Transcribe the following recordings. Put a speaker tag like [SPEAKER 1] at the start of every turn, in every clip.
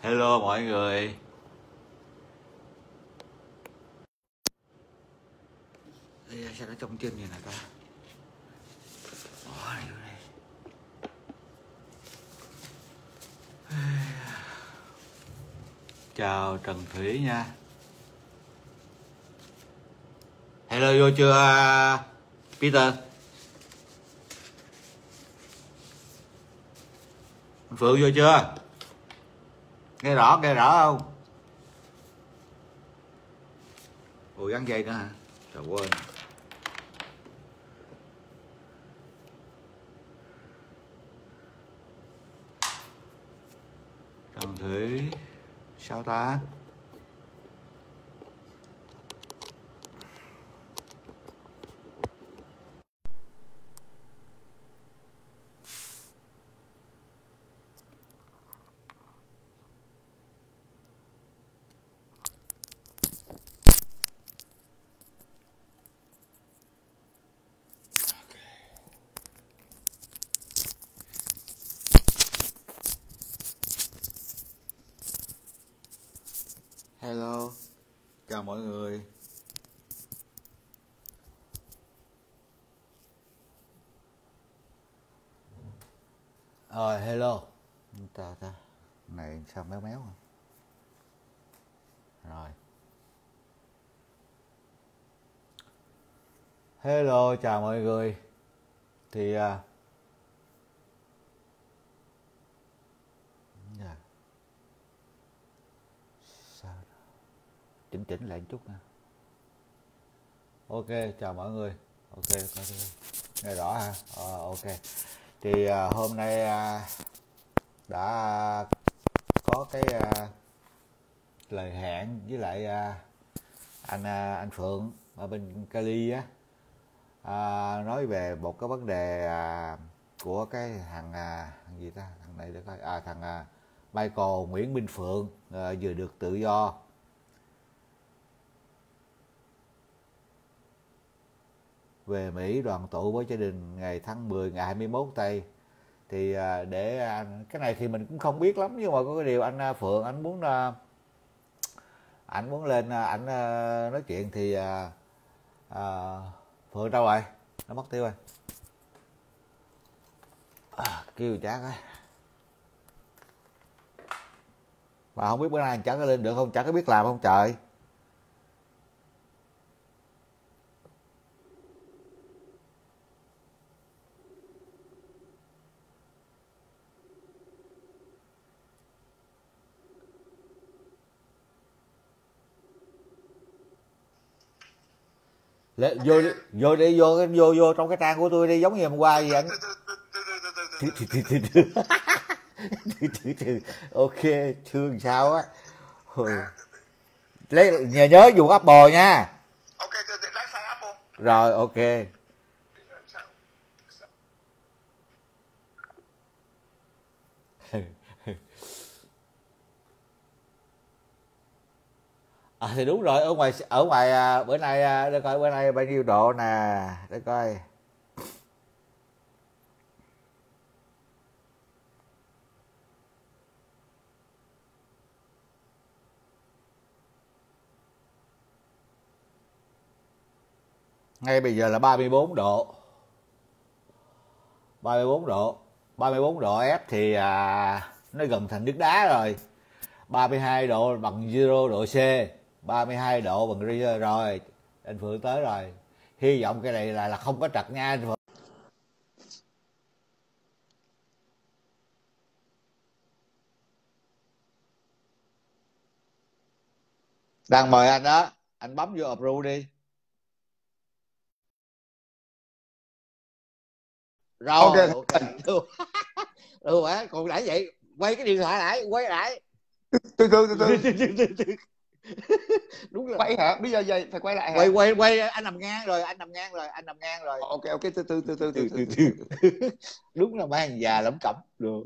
[SPEAKER 1] Hello mọi người. Ê, sao nó trong chân vậy nè ta? Bỏ này vô đây. Chào Trần Thủy nha. Hello vô chưa Peter? Phượng vô chưa? Nghe rõ không? Ủa gắn dây nữa hả? Trời quên. Trần Thủy sao ta? Hello, chào mọi người. Hello. Ta này sao méo méo à? Rồi. Hello, chào mọi người. Thì sao chỉnh lại một chút nha. Ok, chào mọi người. Ok, nghe rõ ha. Ok. Thì hôm nay đã có cái lời hẹn với lại anh Phượng ở bên Cali á, nói về một cái vấn đề của cái thằng gì ta, thằng này để coi, thằng Michael Nguyễn Minh Phượng vừa được tự do. Về Mỹ đoàn tụ với gia đình ngày tháng 10 ngày 21 tây. Thì để cái này thì mình cũng không biết lắm, nhưng mà có cái điều anh Phượng anh muốn lên ảnh nói chuyện. Thì Phượng đâu rồi? Nó mất tiêu rồi. Kêu chán á. Mà không biết bữa nay chẳng có lên được không, chẳng có biết làm không trời. Vô trong cái trang của tôi đi, giống như hôm qua vậy anh. Ok, thương sao á. Lấy nhớ dùng Apple nha.
[SPEAKER 2] Ok, lái sang Apple.
[SPEAKER 1] Rồi ok. Thì đúng rồi, ở ngoài bữa nay để coi bữa nay bao nhiêu độ nè, để coi. Ngay bây giờ là 34 độ. 34 độ. 34 độ F thì nó gần thành nước đá rồi. 32 độ bằng 0 độ C. 32 độ bằng Richter rồi. Anh Phượng tới rồi. Hy vọng cái này là không có trật nha anh Phượng. Đang mời anh đó. Anh bấm vô approve đi. Rồi ok. Được hả? Còn nãy vậy quay cái điện thoại lại, quay lại.
[SPEAKER 2] Từ
[SPEAKER 1] Đúng rồi.
[SPEAKER 2] Quay hả? Bây giờ phải quay lại hả?
[SPEAKER 1] Quay anh nằm ngang rồi.
[SPEAKER 2] Ok, từ.
[SPEAKER 1] Đúng là mấy thằng già lẩm cẩm được.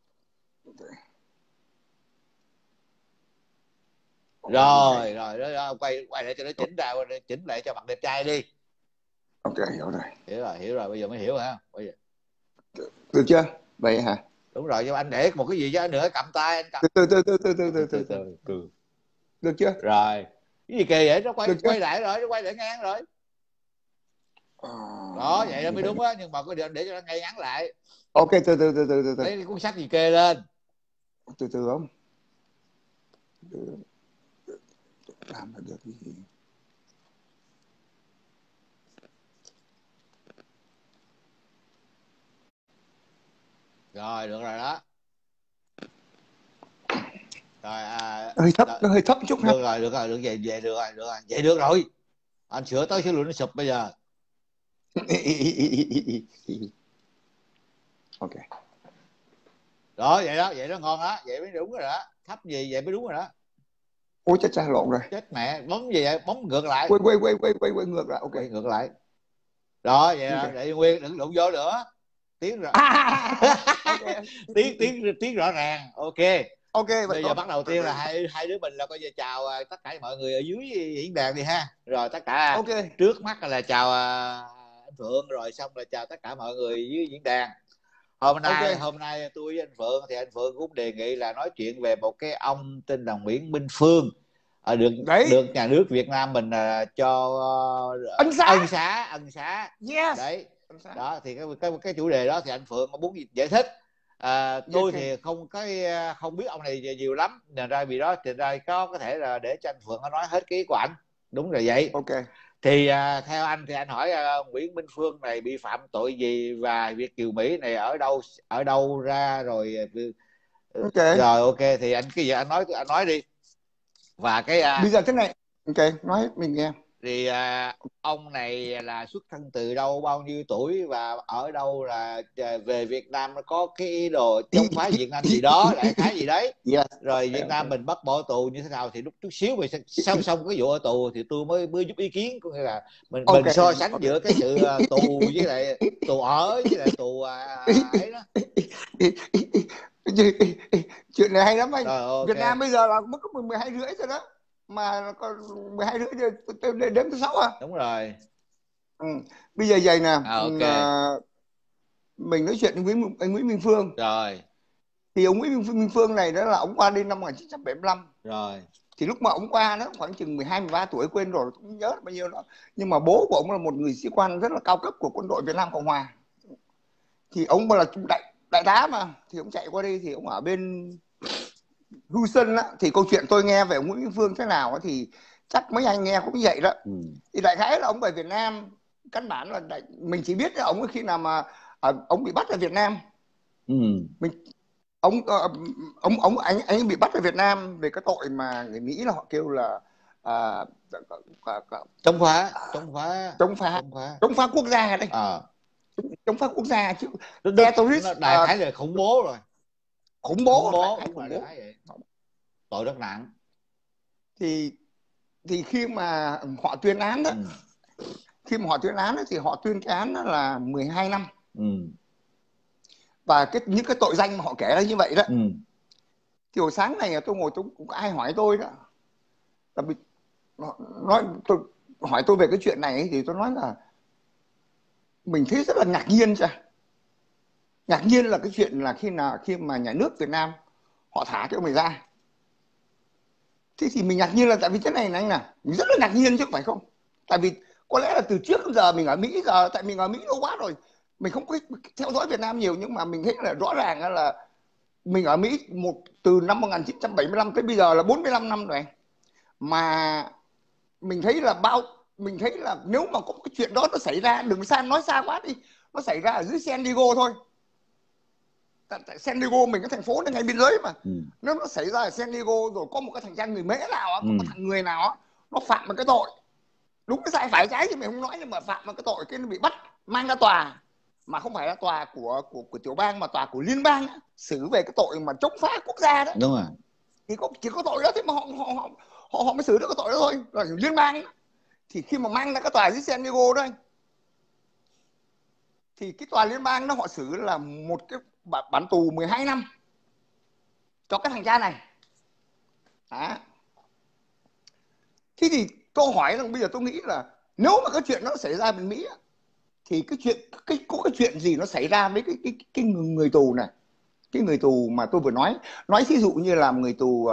[SPEAKER 1] Rồi quay lại cho nó chỉnh ra, chỉnh lại cho mặt đẹp trai đi.
[SPEAKER 2] Ok, hiểu rồi.
[SPEAKER 1] Hiểu rồi, bây giờ mới hiểu hả? Bây giờ
[SPEAKER 2] Được chưa? Vậy hả?
[SPEAKER 1] Đúng rồi, nhưng mà anh để một cái gì cho nữa, cầm tay anh cầm.
[SPEAKER 2] Từ. Được chưa?
[SPEAKER 1] Rồi. Cái gì kỳ vậy? Nó quay lại rồi, nó quay lại ngang rồi. Đó, vậy đó mới đúng á, nhưng mà có để cho nó ngay ngắn lại.
[SPEAKER 2] Ok, từ.
[SPEAKER 1] Lấy cuốn sách gì kê lên.
[SPEAKER 2] Từ không? Làm là được cái gì?
[SPEAKER 1] Rồi, được rồi đó. Rồi
[SPEAKER 2] hơi thấp chút ha.
[SPEAKER 1] Được rồi, được vậy được rồi. Vậy được rồi. Anh sửa tới sửa lui nó sụp bây giờ.
[SPEAKER 2] Ok.
[SPEAKER 1] Đó, vậy đó ngon đó, vậy mới đúng rồi đó. Thấp gì vậy mới đúng rồi đó.
[SPEAKER 2] Ôi chết cha, lộn rồi.
[SPEAKER 1] Chết mẹ, bấm gì vậy? Bấm ngược lại.
[SPEAKER 2] Quay ngược lại. Ok.
[SPEAKER 1] Quay ngược lại. Đó, vậy đó, để nguyên đừng đụng vô nữa. Tiếng rồi. tiếng rõ ràng. Ok, bây giờ bắt đầu tiên là hai đứa mình là coi như chào tất cả mọi người ở dưới diễn đàn đi ha. Rồi tất cả trước mắt là chào anh Phượng, rồi xong là chào tất cả mọi người dưới diễn đàn. Hôm nay tôi với anh Phượng thì anh Phượng cũng đề nghị là nói chuyện về một cái ông tên là Nguyễn Minh Phương, được nhà nước Việt Nam mình cho ân xá.
[SPEAKER 2] Yes.
[SPEAKER 1] Đấy. Đó thì cái chủ đề đó thì anh Phượng muốn giải thích. Tôi thì không biết ông này nhiều lắm, nên ra vì đó thì ra có thể là để cho anh Phượng nói hết cái ý của ảnh. Đúng rồi vậy.
[SPEAKER 2] Ok.
[SPEAKER 1] Thì theo anh thì anh hỏi Nguyễn Minh Phương này bị phạm tội gì, và Việt kiều Mỹ này ở đâu ra rồi. Rồi ok, thì anh cái gì anh nói đi. Và cái
[SPEAKER 2] bây giờ thế này, ok, nói hết mình nghe.
[SPEAKER 1] Thì ông này là xuất thân từ đâu, bao nhiêu tuổi, và ở đâu, là về Việt Nam có cái ý đồ chống phá Việt Nam gì đó, đại khái gì đấy. Rồi Việt Nam mình bắt bỏ tù như thế nào, thì lúc chút xíu mình xong cái vụ ở tù thì tôi mới giúp ý kiến, có nghĩa là mình so sánh giữa cái sự tù với lại tù ở với lại tù ấy đó.
[SPEAKER 2] Chuyện này hay lắm anh. Việt Nam bây giờ là mất có 12 rưỡi rồi đó, mà còn 12 rưỡi tôi đếm thứ 6 à.
[SPEAKER 1] Đúng rồi.
[SPEAKER 2] Bây giờ vậy nè, mình nói chuyện với anh Nguyễn Minh Phương.
[SPEAKER 1] Rồi.
[SPEAKER 2] Thì ông Nguyễn Minh Phương này đó là ông qua đi năm 1975.
[SPEAKER 1] Rồi.
[SPEAKER 2] Thì lúc mà ông qua nó khoảng chừng 12-13 tuổi, quên rồi, không nhớ bao nhiêu đó. Nhưng mà bố của ông là một người sĩ quan rất là cao cấp của quân đội Việt Nam Cộng Hòa. Thì ông là đại tá mà, thì ông chạy qua đây, thì ông ở bên Houston á. Thì câu chuyện tôi nghe về ông Nguyễn Minh Phương thế nào á, thì chắc mấy anh nghe cũng vậy đó. Thì đại khái là ông về Việt Nam, căn bản là mình chỉ biết là ông khi nào mà ông bị bắt ở Việt Nam. Anh bị bắt ở Việt Nam về cái tội mà người Mỹ là họ kêu là
[SPEAKER 1] chống phá
[SPEAKER 2] quốc gia đây. Chống phá quốc gia chứ.
[SPEAKER 1] Đại khái là khủng bố rồi.
[SPEAKER 2] Khủng bố.
[SPEAKER 1] Tội rất nặng.
[SPEAKER 2] Thì khi mà họ tuyên án đó, thì họ tuyên cái án đó là 12 năm. Và những cái tội danh mà họ kể ra như vậy đó. Thì hồi sáng này tôi ngồi, cũng có ai hỏi tôi đó, hỏi tôi về cái chuyện này ấy, thì tôi nói là mình thấy rất là ngạc nhiên. Ngạc nhiên là cái chuyện là khi mà nhà nước Việt Nam họ thả cái ông này ra. Thế thì mình ngạc nhiên là tại vì thế này anh nè, mình rất là ngạc nhiên chứ không phải không. Tại vì có lẽ là từ trước đến giờ mình ở Mỹ, giờ tại mình ở Mỹ lâu quá rồi, mình không có theo dõi Việt Nam nhiều, nhưng mà mình thấy là rõ ràng là mình ở Mỹ từ năm 1975 tới bây giờ là 45 năm rồi. Mà mình thấy là nếu mà có cái chuyện đó nó xảy ra, đừng nói xa quá đi, nó xảy ra ở dưới San Diego thôi. Tại San Diego mình cái thành phố nó ngay biên giới mà. Nếu nó xảy ra ở San Diego rồi có một cái thằng cha người Mễ nào, có một thằng người nào nó phạm một cái tội, đúng cái sai phải trái thì mình không nói, nhưng mà phạm một cái tội cái nó bị bắt mang ra tòa, mà không phải là tòa của tiểu bang mà tòa của liên bang, xử về cái tội mà chống phá quốc gia đó.
[SPEAKER 1] Đúng rồi.
[SPEAKER 2] Thì chỉ có tội đó thế mà họ mới xử được cái tội đó thôi. Rồi liên bang thì khi mà mang ra cái tòa dưới San Diego đó anh, thì cái tòa liên bang nó họ xử là một cái bản tù 12 năm cho cái thằng cha này. Đó. Thế thì câu hỏi là bây giờ tôi nghĩ là nếu mà cái chuyện nó xảy ra bên Mỹ thì có cái chuyện gì nó xảy ra với cái người tù này. cái người tù mà tôi vừa nói ví dụ như là người tù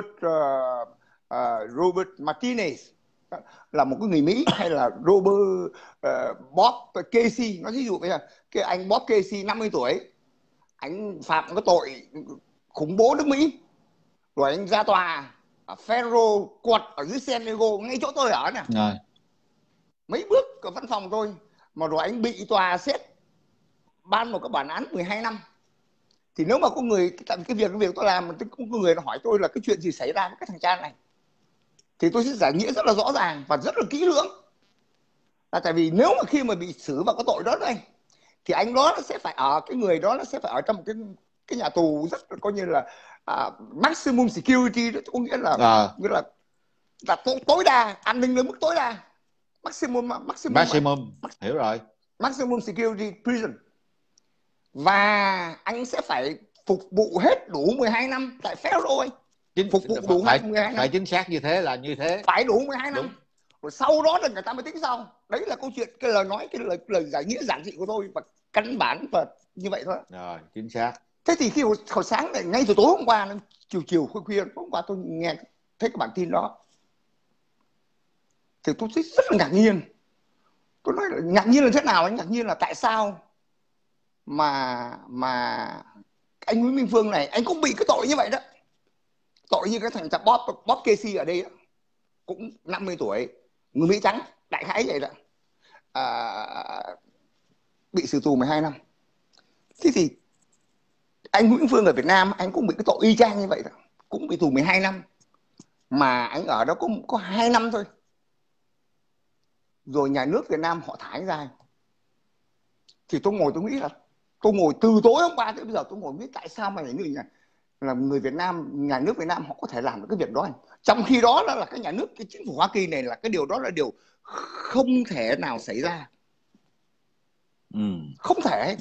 [SPEAKER 2] Robert Martinez là một cái người Mỹ, hay là Bob Casey, nói ví dụ bây giờ cái anh Bob Casey 50 tuổi, anh phạm cái tội khủng bố nước Mỹ, rồi anh ra tòa ở Federal Court ở dưới San Diego, ngay chỗ tôi ở nè,
[SPEAKER 1] Rồi.
[SPEAKER 2] mấy bước ở văn phòng tôi, mà rồi anh bị tòa xét ban một cái bản án 12 năm. Thì nếu mà có người, tại vì cái việc tôi làm, có người hỏi tôi là cái chuyện gì xảy ra với cái thằng cha này, thì tôi sẽ giải nghĩa rất là rõ ràng và rất là kỹ lưỡng. Là tại vì nếu mà khi mà bị xử vào cái tội đó đây, thì anh đó nó sẽ phải ở, cái người đó nó sẽ phải ở trong một cái nhà tù rất là coi như là maximum security, đó có nghĩa là tối đa an ninh đến mức tối đa, maximum
[SPEAKER 1] hiểu rồi,
[SPEAKER 2] maximum security prison. Và anh sẽ phải phục vụ hết đủ 12 năm tại Federal anh. Phục vụ đủ 12 năm.
[SPEAKER 1] Phải chính xác như thế, là như thế.
[SPEAKER 2] Phải đủ 12 năm.
[SPEAKER 1] Đúng.
[SPEAKER 2] Rồi sau đó là người ta mới tính sau. Đấy là câu chuyện, cái lời nói, cái lời giải nghĩa giản dị của tôi, và căn bản và như vậy thôi.
[SPEAKER 1] Rồi, chính xác.
[SPEAKER 2] Thế thì khi hồi sáng này, ngay từ tối hôm qua, chiều khuya hôm qua tôi nghe thấy cái bản tin đó, thì tôi thấy rất là ngạc nhiên. Tôi nói là ngạc nhiên là thế nào anh? Ngạc nhiên là tại sao mà anh Nguyễn Minh Phương này, anh cũng bị cái tội như vậy đó. Tội như cái thằng Bob Casey ở đây đó, cũng 50 tuổi, người Mỹ trắng, đại khái vậy đó, bị xử tù 12 năm. Thế thì anh Nguyễn Phương ở Việt Nam, anh cũng bị cái tội y chang như vậy đó, cũng bị tù 12 năm, mà anh ở đó có 2 năm thôi, rồi nhà nước Việt Nam họ thả anh ra. Thì tôi nghĩ là, tôi ngồi từ tối hôm qua tới bây giờ, tôi ngồi biết tại sao mà là người Việt Nam, nhà nước Việt Nam họ có thể làm được cái việc đó. Trong khi đó là cái nhà nước, cái chính phủ Hoa Kỳ này, là cái điều đó là điều không thể nào xảy ra. Không thể.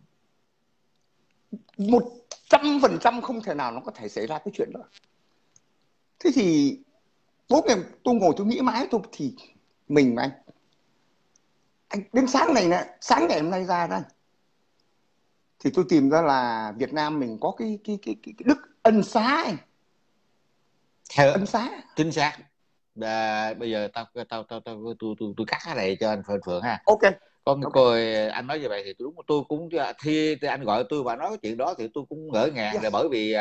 [SPEAKER 2] 100% không thể nào nó có thể xảy ra cái chuyện đó. Thế thì tối ngày tôi ngồi tôi nghĩ mãi, thì mình mà anh đến sáng ngày hôm nay ra đây, thì tôi tìm ra là Việt Nam mình có cái đức ân xá anh. Ân xá.
[SPEAKER 1] Chính xác. Bây giờ tôi cắt cái này cho anh Phượng ha.
[SPEAKER 2] Ok.
[SPEAKER 1] Coi anh nói như vậy thì tôi cũng khi anh gọi tôi và nói cái chuyện đó thì tôi cũng ngỡ ngàng, là bởi vì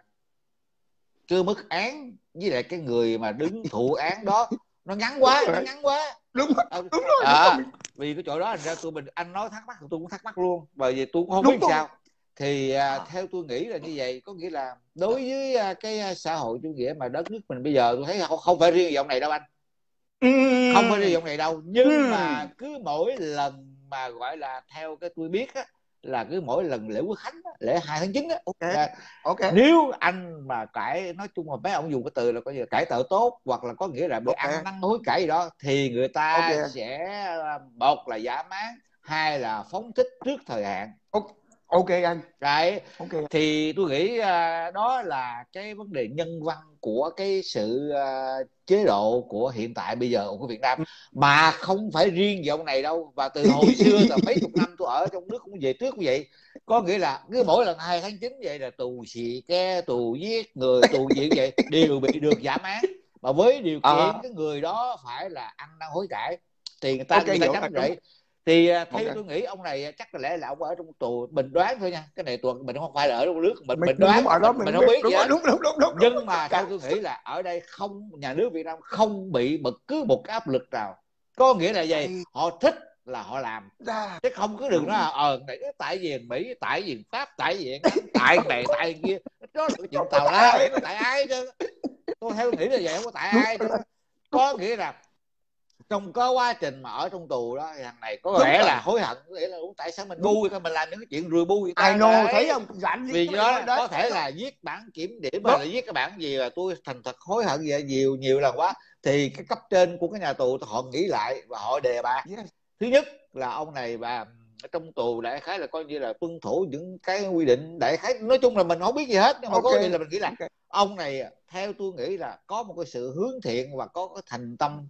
[SPEAKER 1] cái mức án với lại cái người mà đứng thụ án đó nó ngắn quá.
[SPEAKER 2] Đúng rồi.
[SPEAKER 1] Vì cái chỗ đó thành ra anh nói thắc mắc, tôi cũng thắc mắc luôn, bởi vì tôi cũng không biết sao. Thì theo tôi nghĩ là như vậy, có nghĩa là đối với cái xã hội chủ nghĩa mà đất nước mình bây giờ, tôi thấy không phải riêng dòng này đâu anh, không phải riêng dòng này đâu, nhưng mà cứ mỗi lần mà gọi là theo cái tôi biết á, là cứ mỗi lần lễ Quốc Khánh, lễ 2 tháng 9 á, nếu anh mà nói chung là mấy ông dùng cái từ là coi như cải tạo tốt, hoặc là có nghĩa là bị ăn năn hối cải gì đó, thì người ta sẽ một là giảm án, hai là phóng thích trước thời hạn.
[SPEAKER 2] Ok anh.
[SPEAKER 1] Đấy. Thì tôi nghĩ đó là cái vấn đề nhân văn của cái sự chế độ của hiện tại bây giờ của Việt Nam, mà không phải riêng dòng này đâu. Và từ hồi xưa, từ mấy chục năm tôi ở trong nước cũng vậy, trước cũng vậy. Có nghĩa là cứ mỗi lần 2 tháng 9 vậy là tù xì ke, tù giết người, tù gì vậy đều bị được giảm án, mà với điều kiện cái người đó phải là ăn năn hối cải thì người ta chấm vậy. Thì theo tôi nghĩ ông này chắc có lẽ là ông ở trong tù, mình đoán thôi nha, cái này mình không phải là ở trong nước, mình đoán, mình không biết gì hết. Nhưng mà theo tôi nghĩ là ở đây không, nhà nước Việt Nam không bị bất cứ một cái áp lực nào. Có nghĩa là gì? Họ thích là họ làm, chứ không có đừng nói tại vì Mỹ, tại vì Pháp, tại vì tại này tại kia, đó là cái chuyện tào lao, có tại ai chứ. Tôi theo nghĩ là vậy, không có tại ai chứ. Có nghĩa là trong có quá trình mà ở trong tù đó, thằng này có vẻ là hối hận, có nghĩa là tại sao mình ngu vậy, mình làm những cái chuyện rùi bu vậy ta.
[SPEAKER 2] Thấy không, giản dị.
[SPEAKER 1] Vì đó có thể là viết bản kiểm điểm, mà là viết cái bản gì là tôi thành thật hối hận vậy nhiều lần quá, thì cái cấp trên của cái nhà tù họ nghĩ lại và họ đề bạt. Thứ nhất là ông này và ở trong tù đại khái là coi như là tuân thủ những cái quy định, đại khái nói chung là mình không biết gì hết, nhưng mà có gì là mình nghĩ là ông này, theo tôi nghĩ là có một cái sự hướng thiện và có cái thành tâm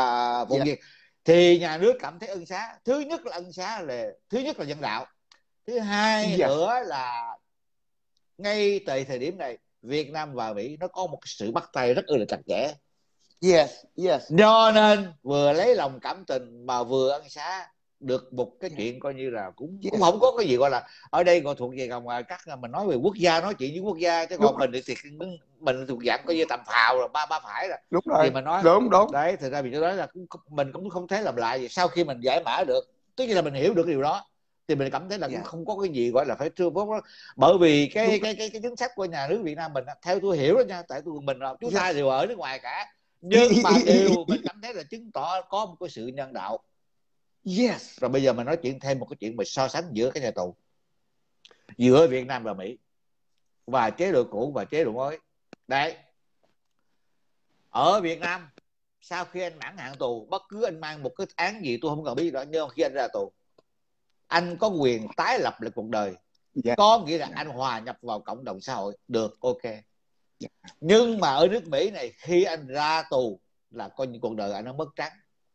[SPEAKER 1] vụ việc, thì nhà nước cảm thấy ân xá. Thứ nhất là ân xá, là thứ nhất là nhân đạo, thứ hai nữa là ngay tại thời điểm này Việt Nam và Mỹ nó có một sự bắt tay rất là chặt chẽ.
[SPEAKER 2] Yes, yes.
[SPEAKER 1] Cho nên vừa lấy lòng cảm tình mà vừa ân xá được một cái chuyện coi như là cũng không có cái gì gọi là ở đây gọi thuộc về các mình nói về quốc gia, nói chuyện với quốc gia, chứ còn mình thuộc dạng coi như tầm phào rồi ba phải rồi.
[SPEAKER 2] Đúng rồi.
[SPEAKER 1] Thì mình nói
[SPEAKER 2] đúng
[SPEAKER 1] đấy, thực ra vì cái đó là mình cũng không thể làm lại gì. Sau khi mình giải mã được, tức là mình hiểu được điều đó, thì mình cảm thấy là cũng không có cái gì gọi là phải trưa bốc đó. Bởi vì cái chính sách của nhà nước Việt Nam mình, theo tôi hiểu đó nha, tại tụi mình là chúng ta đều ở nước ngoài cả, nhưng mà điều mình cảm thấy là chứng tỏ có một cái sự nhân đạo.
[SPEAKER 2] Yes.
[SPEAKER 1] Rồi bây giờ mình nói chuyện thêm một cái chuyện mà so sánh giữa cái nhà tù giữa Việt Nam và Mỹ, và chế độ cũ và chế độ mới. Đấy, ở Việt Nam sau khi anh mãn hạn tù, bất cứ anh mang một cái án gì tôi không cần biết đó, nhưng khi anh ra tù anh có quyền tái lập lại cuộc đời. Có nghĩa là anh hòa nhập vào cộng đồng xã hội được, ok. Nhưng mà ở nước Mỹ này, khi anh ra tù là coi như cuộc đời anh nó mất trắng.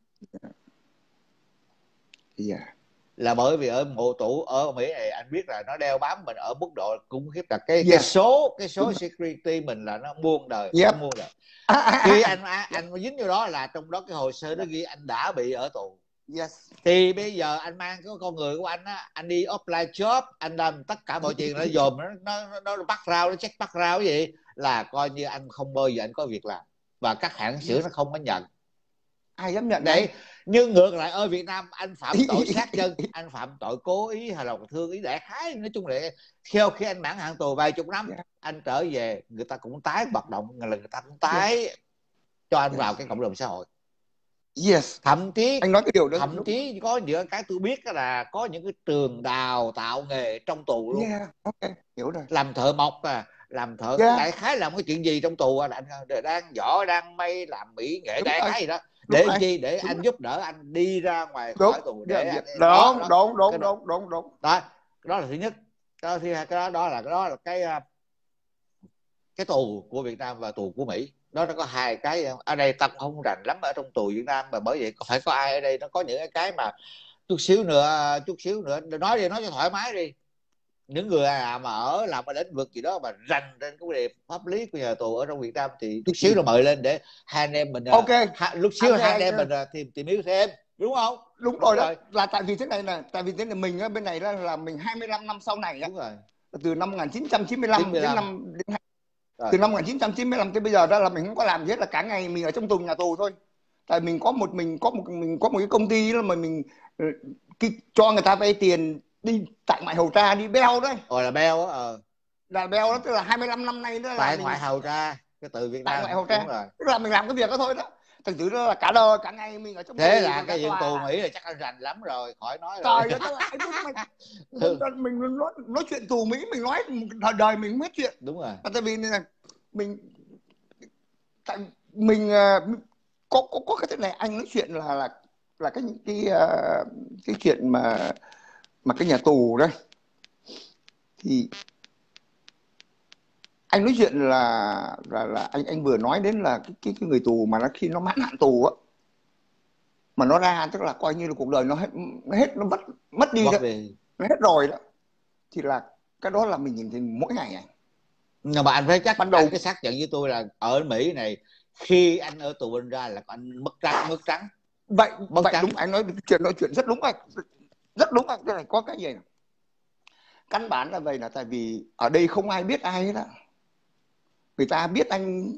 [SPEAKER 1] Là bởi vì ở mộ tù ở Mỹ này anh biết là nó đeo bám mình ở mức độ khủng khiếp, là cái số security mình là nó muôn đời. Nó muôn đời. Khi anh dính vô đó là trong đó cái hồ sơ nó ghi anh đã bị ở tù. Thì bây giờ anh mang cái con người của anh á, anh đi apply job, anh làm tất cả mọi chuyện, nó dồn nó bắt rao, nó check bắt rao cái gì, là coi như anh không bao giờ anh có việc làm, và các hãng xưởng nó không có nhận.
[SPEAKER 2] Ai dám nhận
[SPEAKER 1] đấy. Nhưng ngược lại ở Việt Nam, anh phạm tội sát nhân, anh phạm tội cố ý hay là thương ý, đại khái nói chung là khi anh mãn hạn tù vài chục năm, anh trở về, người ta cũng tái hoạt động, là người ta cũng tái cho anh vào cái cộng đồng xã hội. Thậm chí
[SPEAKER 2] anh nói cái điều đó,
[SPEAKER 1] thậm chí có những cái tôi biết là có những cái trường đào tạo nghề trong tù luôn.
[SPEAKER 2] Hiểu rồi.
[SPEAKER 1] Làm thợ mộc làm thợ, đại khái làm cái chuyện gì trong tù, anh đang võ, đang may, làm mỹ nghệ, đại khái gì đó. Để chi? Để anh giúp đỡ anh đi ra ngoài khỏi tù. Để
[SPEAKER 2] đúng.
[SPEAKER 1] Đó là thứ nhất. Đó là cái tù của Việt Nam và tù của Mỹ. Đó, nó có hai cái. Ở đây ta không rành lắm ở trong tù Việt Nam, mà bởi vậy phải có ai ở đây nó có những cái mà chút xíu nữa nói đi, nói cho thoải mái đi. Những người mà làm ở lĩnh vực gì đó mà rành trên cái đề pháp lý của nhà tù ở trong Việt Nam thì chút xíu nó mời lên để hai anh em mình lúc xíu hai anh em mình tìm hiểu thêm, đúng không?
[SPEAKER 2] Đúng rồi đó. Là tại vì thế này mình ở bên này là mình 25 năm sau này. Đúng rồi. Từ năm 1995 đến từ năm 1995 tới bây giờ đó là mình không có làm gì hết, là cả ngày mình ở trong nhà tù thôi. Tại mình có một cái công ty đó mà mình cho người ta vay tiền đi tại ngoại hầu tra, đi beo đấy.
[SPEAKER 1] Là beo á.
[SPEAKER 2] Là beo đó, tức là 25 năm nay đó là
[SPEAKER 1] tại ngoại hầu tra, cái từ Việt Nam.
[SPEAKER 2] Tại ngoại hầu tra. Tức là mình làm cái việc đó thôi đó. Thành thử đó là cả đời cả ngày mình ở trong
[SPEAKER 1] thế là cái chuyện tù Mỹ là chắc anh rành lắm rồi, khỏi nói rồi.
[SPEAKER 2] Trời ơi, mình nói chuyện tù Mỹ, mình nói đời mình không hết chuyện.
[SPEAKER 1] Đúng rồi.
[SPEAKER 2] Tại vì mình có cái thế này, anh nói chuyện là cái chuyện mà cái nhà tù đây, thì anh nói chuyện là anh vừa nói đến là cái người tù mà khi nó mãn hạn tù á, mà nó ra, tức là coi như là cuộc đời nó hết nó mất đi đó, nó hết rồi đó, thì là cái đó là mình nhìn thấy mỗi ngày này.
[SPEAKER 1] Nhưng mà anh phải chắc ban đầu cái xác nhận với tôi là ở Mỹ này, khi anh ở tù anh ra là anh mất trắng.
[SPEAKER 2] Vậy đúng, anh nói chuyện rất đúng rồi, rất đúng rồi. Cái này có cái gì này. Căn bản là vậy, là tại vì ở đây không ai biết ai hết á. Người ta biết anh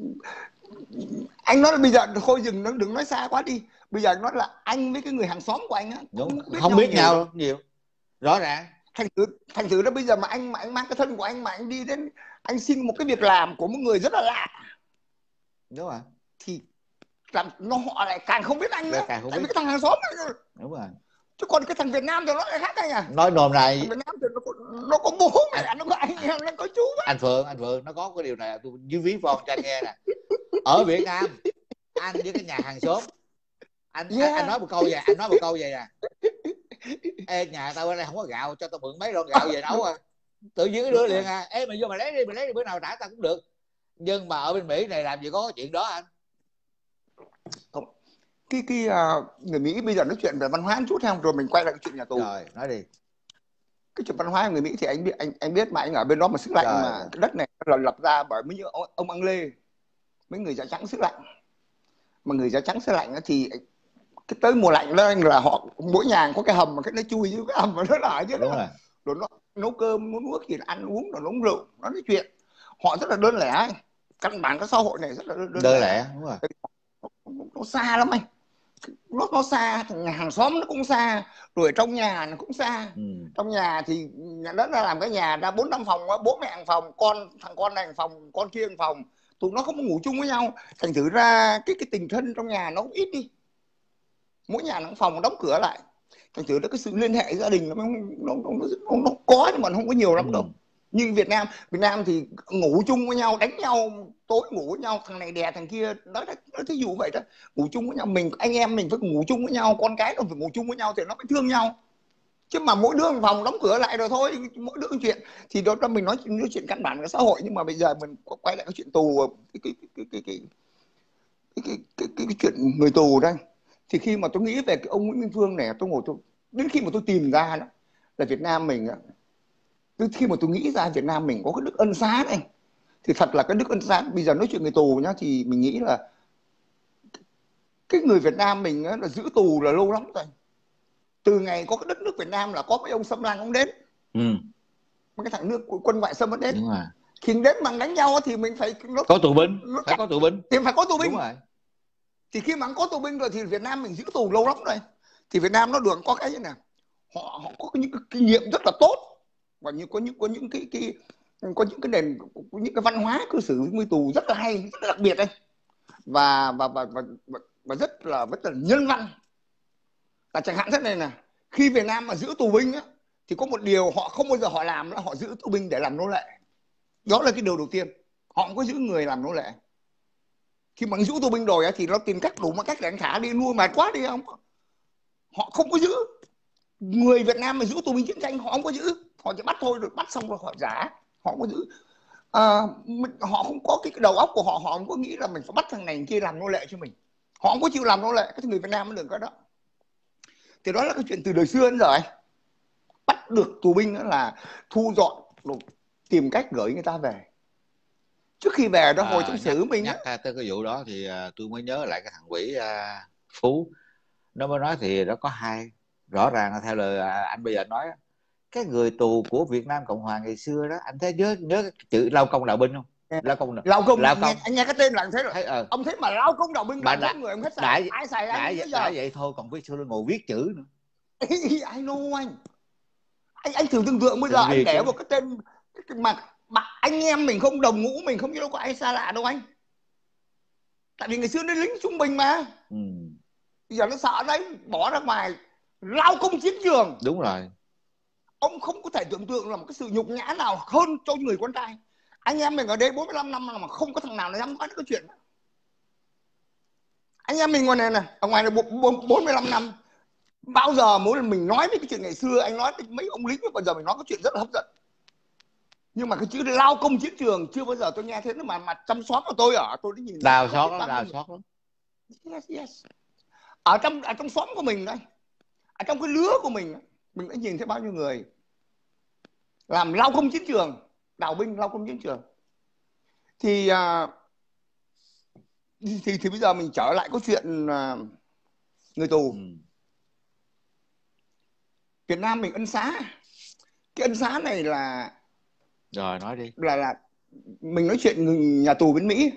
[SPEAKER 2] nói là bây giờ thôi đừng nói xa quá đi. Bây giờ nói là anh với cái người hàng xóm của anh á,
[SPEAKER 1] không biết nhau nhiều, rõ ràng.
[SPEAKER 2] Thành thử đó bây giờ mà anh mang cái thân của anh mà anh đi đến anh xin một cái việc làm của một người rất là lạ,
[SPEAKER 1] đúng rồi,
[SPEAKER 2] thì họ lại càng không biết anh nữa, tại vì cái thằng hàng xóm này.
[SPEAKER 1] Đúng rồi.
[SPEAKER 2] Chứ còn cái thằng Việt Nam thì nó lại khác anh à.
[SPEAKER 1] Nói đồn này,
[SPEAKER 2] thằng Việt Nam thì nó có bố mẹ, nó có anh em, nó có chú bác.
[SPEAKER 1] Anh Phượng nó có cái điều này, tôi dưới ví von cho anh nghe nè. Ở Việt Nam, anh với cái nhà hàng xóm, anh nói một câu vậy nè: ê, nhà tao ở đây không có gạo, cho tao mượn mấy lon gạo về nấu. Tự nhiên cái đưa liền ê mày vô mày lấy đi bữa nào trả tao cũng được. Nhưng mà ở bên Mỹ này làm gì có chuyện đó anh.
[SPEAKER 2] Không. Người Mỹ bây giờ nói chuyện về văn hóa một chút, không rồi mình quay lại cái chuyện nhà tù.
[SPEAKER 1] Rồi, nói đi.
[SPEAKER 2] cái chuyện văn hóa của người Mỹ thì anh biết mà anh ở bên đó mà xứ lạnh
[SPEAKER 1] Trời.
[SPEAKER 2] mà cái đất này là lập ra bởi mấy ông Ang Lê, mấy người da trắng xứ lạnh. Mà người da trắng xứ lạnh thì cái tới mùa lạnh lên là họ mỗi nhà có cái hầm mà cái nó chui với cái hầm mà nó ở chứ.
[SPEAKER 1] Đúng rồi.
[SPEAKER 2] Rồi nó nấu cơm muốn uống thì ăn uống, rồi nấu rượu, nó nói chuyện. Họ rất là đơn lẻ. Căn bản cái xã hội này rất là
[SPEAKER 1] đơn lẻ. Đúng rồi.
[SPEAKER 2] Nó xa lắm anh. Nó xa, hàng xóm nó cũng xa, rồi trong nhà nó cũng xa. Trong nhà thì nhà đất ra làm cái nhà ra 4-5 phòng, bố mẹ một phòng, thằng con này một phòng, con kia một phòng, tụi nó không có ngủ chung với nhau, thành thử ra cái tình thân trong nhà nó cũng ít đi. Mỗi nhà nó phòng đóng cửa lại, thành thử ra cái sự liên hệ gia đình nó có nhưng mà nó không có nhiều lắm đâu. Nhưng Việt Nam thì ngủ chung với nhau, đánh nhau, tối ngủ với nhau, thằng này đè thằng kia, nói thí dụ vậy đó. Ngủ chung với nhau, anh em mình phải ngủ chung với nhau, con cái nó phải ngủ chung với nhau thì nó mới thương nhau. Chứ mà mỗi đứa một phòng đóng cửa lại rồi thôi, mỗi đứa một chuyện. Thì đó mình nói chuyện căn bản của xã hội. Nhưng mà bây giờ mình quay lại cái chuyện tù, cái chuyện người tù đây. Thì khi mà tôi nghĩ về cái ông Nguyễn Minh Phương này, đến khi mà tôi tìm ra đó là Việt Nam mình, khi mà tôi nghĩ ra Việt Nam mình có cái đức ân xá này, thì thật là cái đức ân xá. Bây giờ nói chuyện người tù nhá, thì mình nghĩ là cái người Việt Nam mình là giữ tù là lâu lắm rồi. Từ ngày có cái đất nước Việt Nam là có mấy ông xâm lăng ông đến, mấy cái thằng nước quân ngoại xâm vẫn đến. Khi đến bằng đánh nhau thì mình phải
[SPEAKER 1] có tù binh, phải có tù binh,
[SPEAKER 2] thì phải có tù binh.
[SPEAKER 1] Đúng rồi.
[SPEAKER 2] Thì khi mà có tù binh rồi thì Việt Nam mình giữ tù lâu lắm rồi. Thì Việt Nam nó được có cái như này, họ có những cái kinh nghiệm rất là tốt, và có những cái nền, có những cái văn hóa cư xử với tù rất là hay, rất là đặc biệt đây, và rất là nhân văn. Là chẳng hạn thế này nè, khi Việt Nam mà giữ tù binh á, thì có một điều họ không bao giờ họ làm là họ giữ tù binh để làm nô lệ. Đó là cái điều đầu tiên, họ không có giữ người làm nô lệ. Khi mà giữ tù binh rồi á, thì nó tìm cách đủ mọi cách để thả đi, nuôi mệt quá đi không. Họ không có giữ. Người Việt Nam mà giữ tù binh chiến tranh họ không có giữ, họ chỉ bắt thôi, rồi bắt xong rồi họ giả, họ không có giữ. Họ không có cái đầu óc của họ, họ không có nghĩ là mình phải bắt thằng này thằng kia làm nô lệ cho mình. Họ không có chịu làm nô lệ. Cái người Việt Nam nó đừng có đó. Thì đó là cái chuyện từ đời xưa đến giờ ấy. Bắt được tù binh là thu dọn, tìm cách gửi người ta về. Trước khi về đó, hồi trong sử mình
[SPEAKER 1] nhắc tới cái vụ đó thì tôi mới nhớ lại cái thằng quỷ Phú. Nó mới nói thì nó có hai. Rõ ràng là theo lời anh bây giờ nói, cái người tù của Việt Nam Cộng Hòa ngày xưa đó, anh thấy nhớ cái chữ lao công đạo binh không? Lao công.
[SPEAKER 2] Anh nghe cái tên là anh thấy rồi. Ông thấy mà lao công đạo binh là người ông hết xài. Ai xài anh bây giờ?
[SPEAKER 1] Đã vậy thôi, còn phía sau ngồi viết chữ nữa.
[SPEAKER 2] I know anh thử tưởng tượng bây giờ anh để một cái tên mà anh em mình không đồng ngũ, mình không đâu có ai xa lạ đâu anh. Tại vì ngày xưa nó lính trung bình mà. Bây giờ nó sợ đấy, bỏ ra ngoài lao công chiến trường.
[SPEAKER 1] Đúng rồi.
[SPEAKER 2] Ông không có thể tưởng tượng là một cái sự nhục nhã nào hơn cho người con trai. Anh em mình ở đây 45 năm mà không có thằng nào dám nói cái chuyện đó. Anh em mình ngoài này ở ngoài này 45 năm, bao giờ mỗi lần mình nói với cái chuyện ngày xưa, anh nói với mấy ông lính, bao giờ mình nói cái chuyện rất là hấp dẫn. Nhưng mà cái chữ lao công chiến trường chưa bao giờ tôi nghe thấy. Mà trong xóm của tôi ở, tôi đã nhìn
[SPEAKER 1] đào xót lắm.
[SPEAKER 2] Yes. Ở trong xóm của mình đây, ở trong cái lứa của mình đã nhìn thấy bao nhiêu người làm lao công chiến trường, đào binh lao công chiến trường. Thì bây giờ mình trở lại câu chuyện người tù. Việt Nam mình ân xá. Cái ân xá này là,
[SPEAKER 1] rồi nói đi,
[SPEAKER 2] là mình nói chuyện nhà tù bên Mỹ.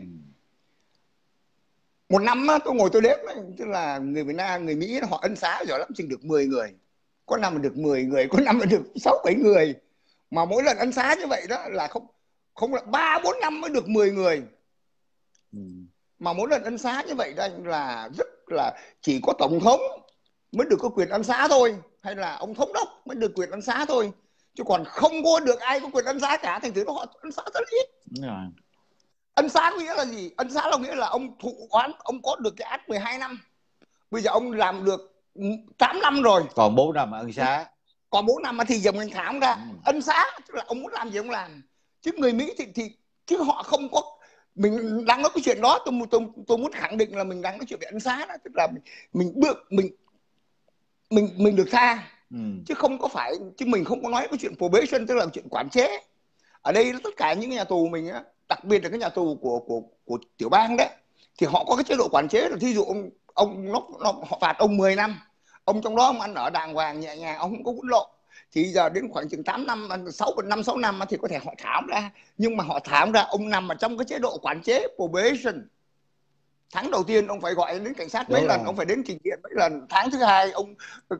[SPEAKER 2] Một năm tôi ngồi tôi đếm, tức là người Việt Nam, người Mỹ họ ân xá giỏi lắm, chừng được 10 người. Có năm là được 10 người, có năm là được 6-7 người. Mà mỗi lần ân xá như vậy đó là không là 3-4 năm mới được 10 người. Mà mỗi lần ân xá như vậy đây là rất là chỉ có tổng thống mới được có quyền ân xá thôi, hay là ông thống đốc mới được quyền ân xá thôi, chứ còn không có được ai có quyền ân xá cả. Thành thử họ ân xá rất ít.
[SPEAKER 1] Đúng rồi.
[SPEAKER 2] Ân xá nghĩa là gì? Ân xá là nghĩa là ông thụ oán, ông có được cái án 12 năm. Bây giờ ông làm được 8 năm rồi,
[SPEAKER 1] còn 4 năm ân xá.
[SPEAKER 2] Còn 4 năm thì giờ mình thả ông ra. Ân xá tức là ông muốn làm gì ông làm. Chứ người Mỹ thì chứ họ không có. Mình đang nói cái chuyện đó, tôi muốn khẳng định là mình đang nói chuyện về ân xá đó. Tức là mình được tha. chứ không có phải, chứ mình không có nói cái chuyện probation, tức là chuyện quản chế. Ở đây tất cả những cái nhà tù mình á, đặc biệt là cái nhà tù của tiểu bang đấy, thì họ có cái chế độ quản chế là thí dụ họ phạt ông 10 năm, ông trong đó ông ăn ở đàng hoàng nhẹ nhàng, ông không có quấn lộn, thì giờ đến khoảng chừng 8 năm 6 năm thì có thể họ thả ông ra. Nhưng mà họ thả ông ra, ông nằm ở trong cái chế độ quản chế probation. Tháng đầu tiên ông phải gọi đến cảnh sát mấy lần, ông phải đến trình diện mấy lần. Tháng thứ hai ông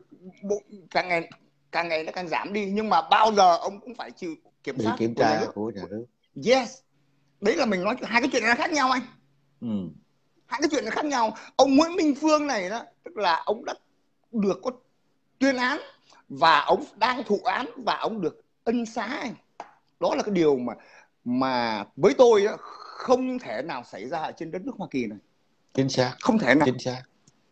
[SPEAKER 2] càng ngày nó càng giảm đi, nhưng mà bao giờ ông cũng phải chịu kiểm soát
[SPEAKER 1] kiểm tra của nhà nước.
[SPEAKER 2] Yes, đấy là mình nói hai cái chuyện nó khác nhau anh. Hai cái chuyện nó khác nhau. Ông Nguyễn Minh Phương này đó, tức là ông đã được có tuyên án và ông đang thụ án và ông được ân xá anh. Đó là cái điều mà với tôi đó, không thể nào xảy ra ở trên đất nước Hoa Kỳ này.
[SPEAKER 1] Chính xác.
[SPEAKER 2] Không thể nào.
[SPEAKER 1] Chính xác.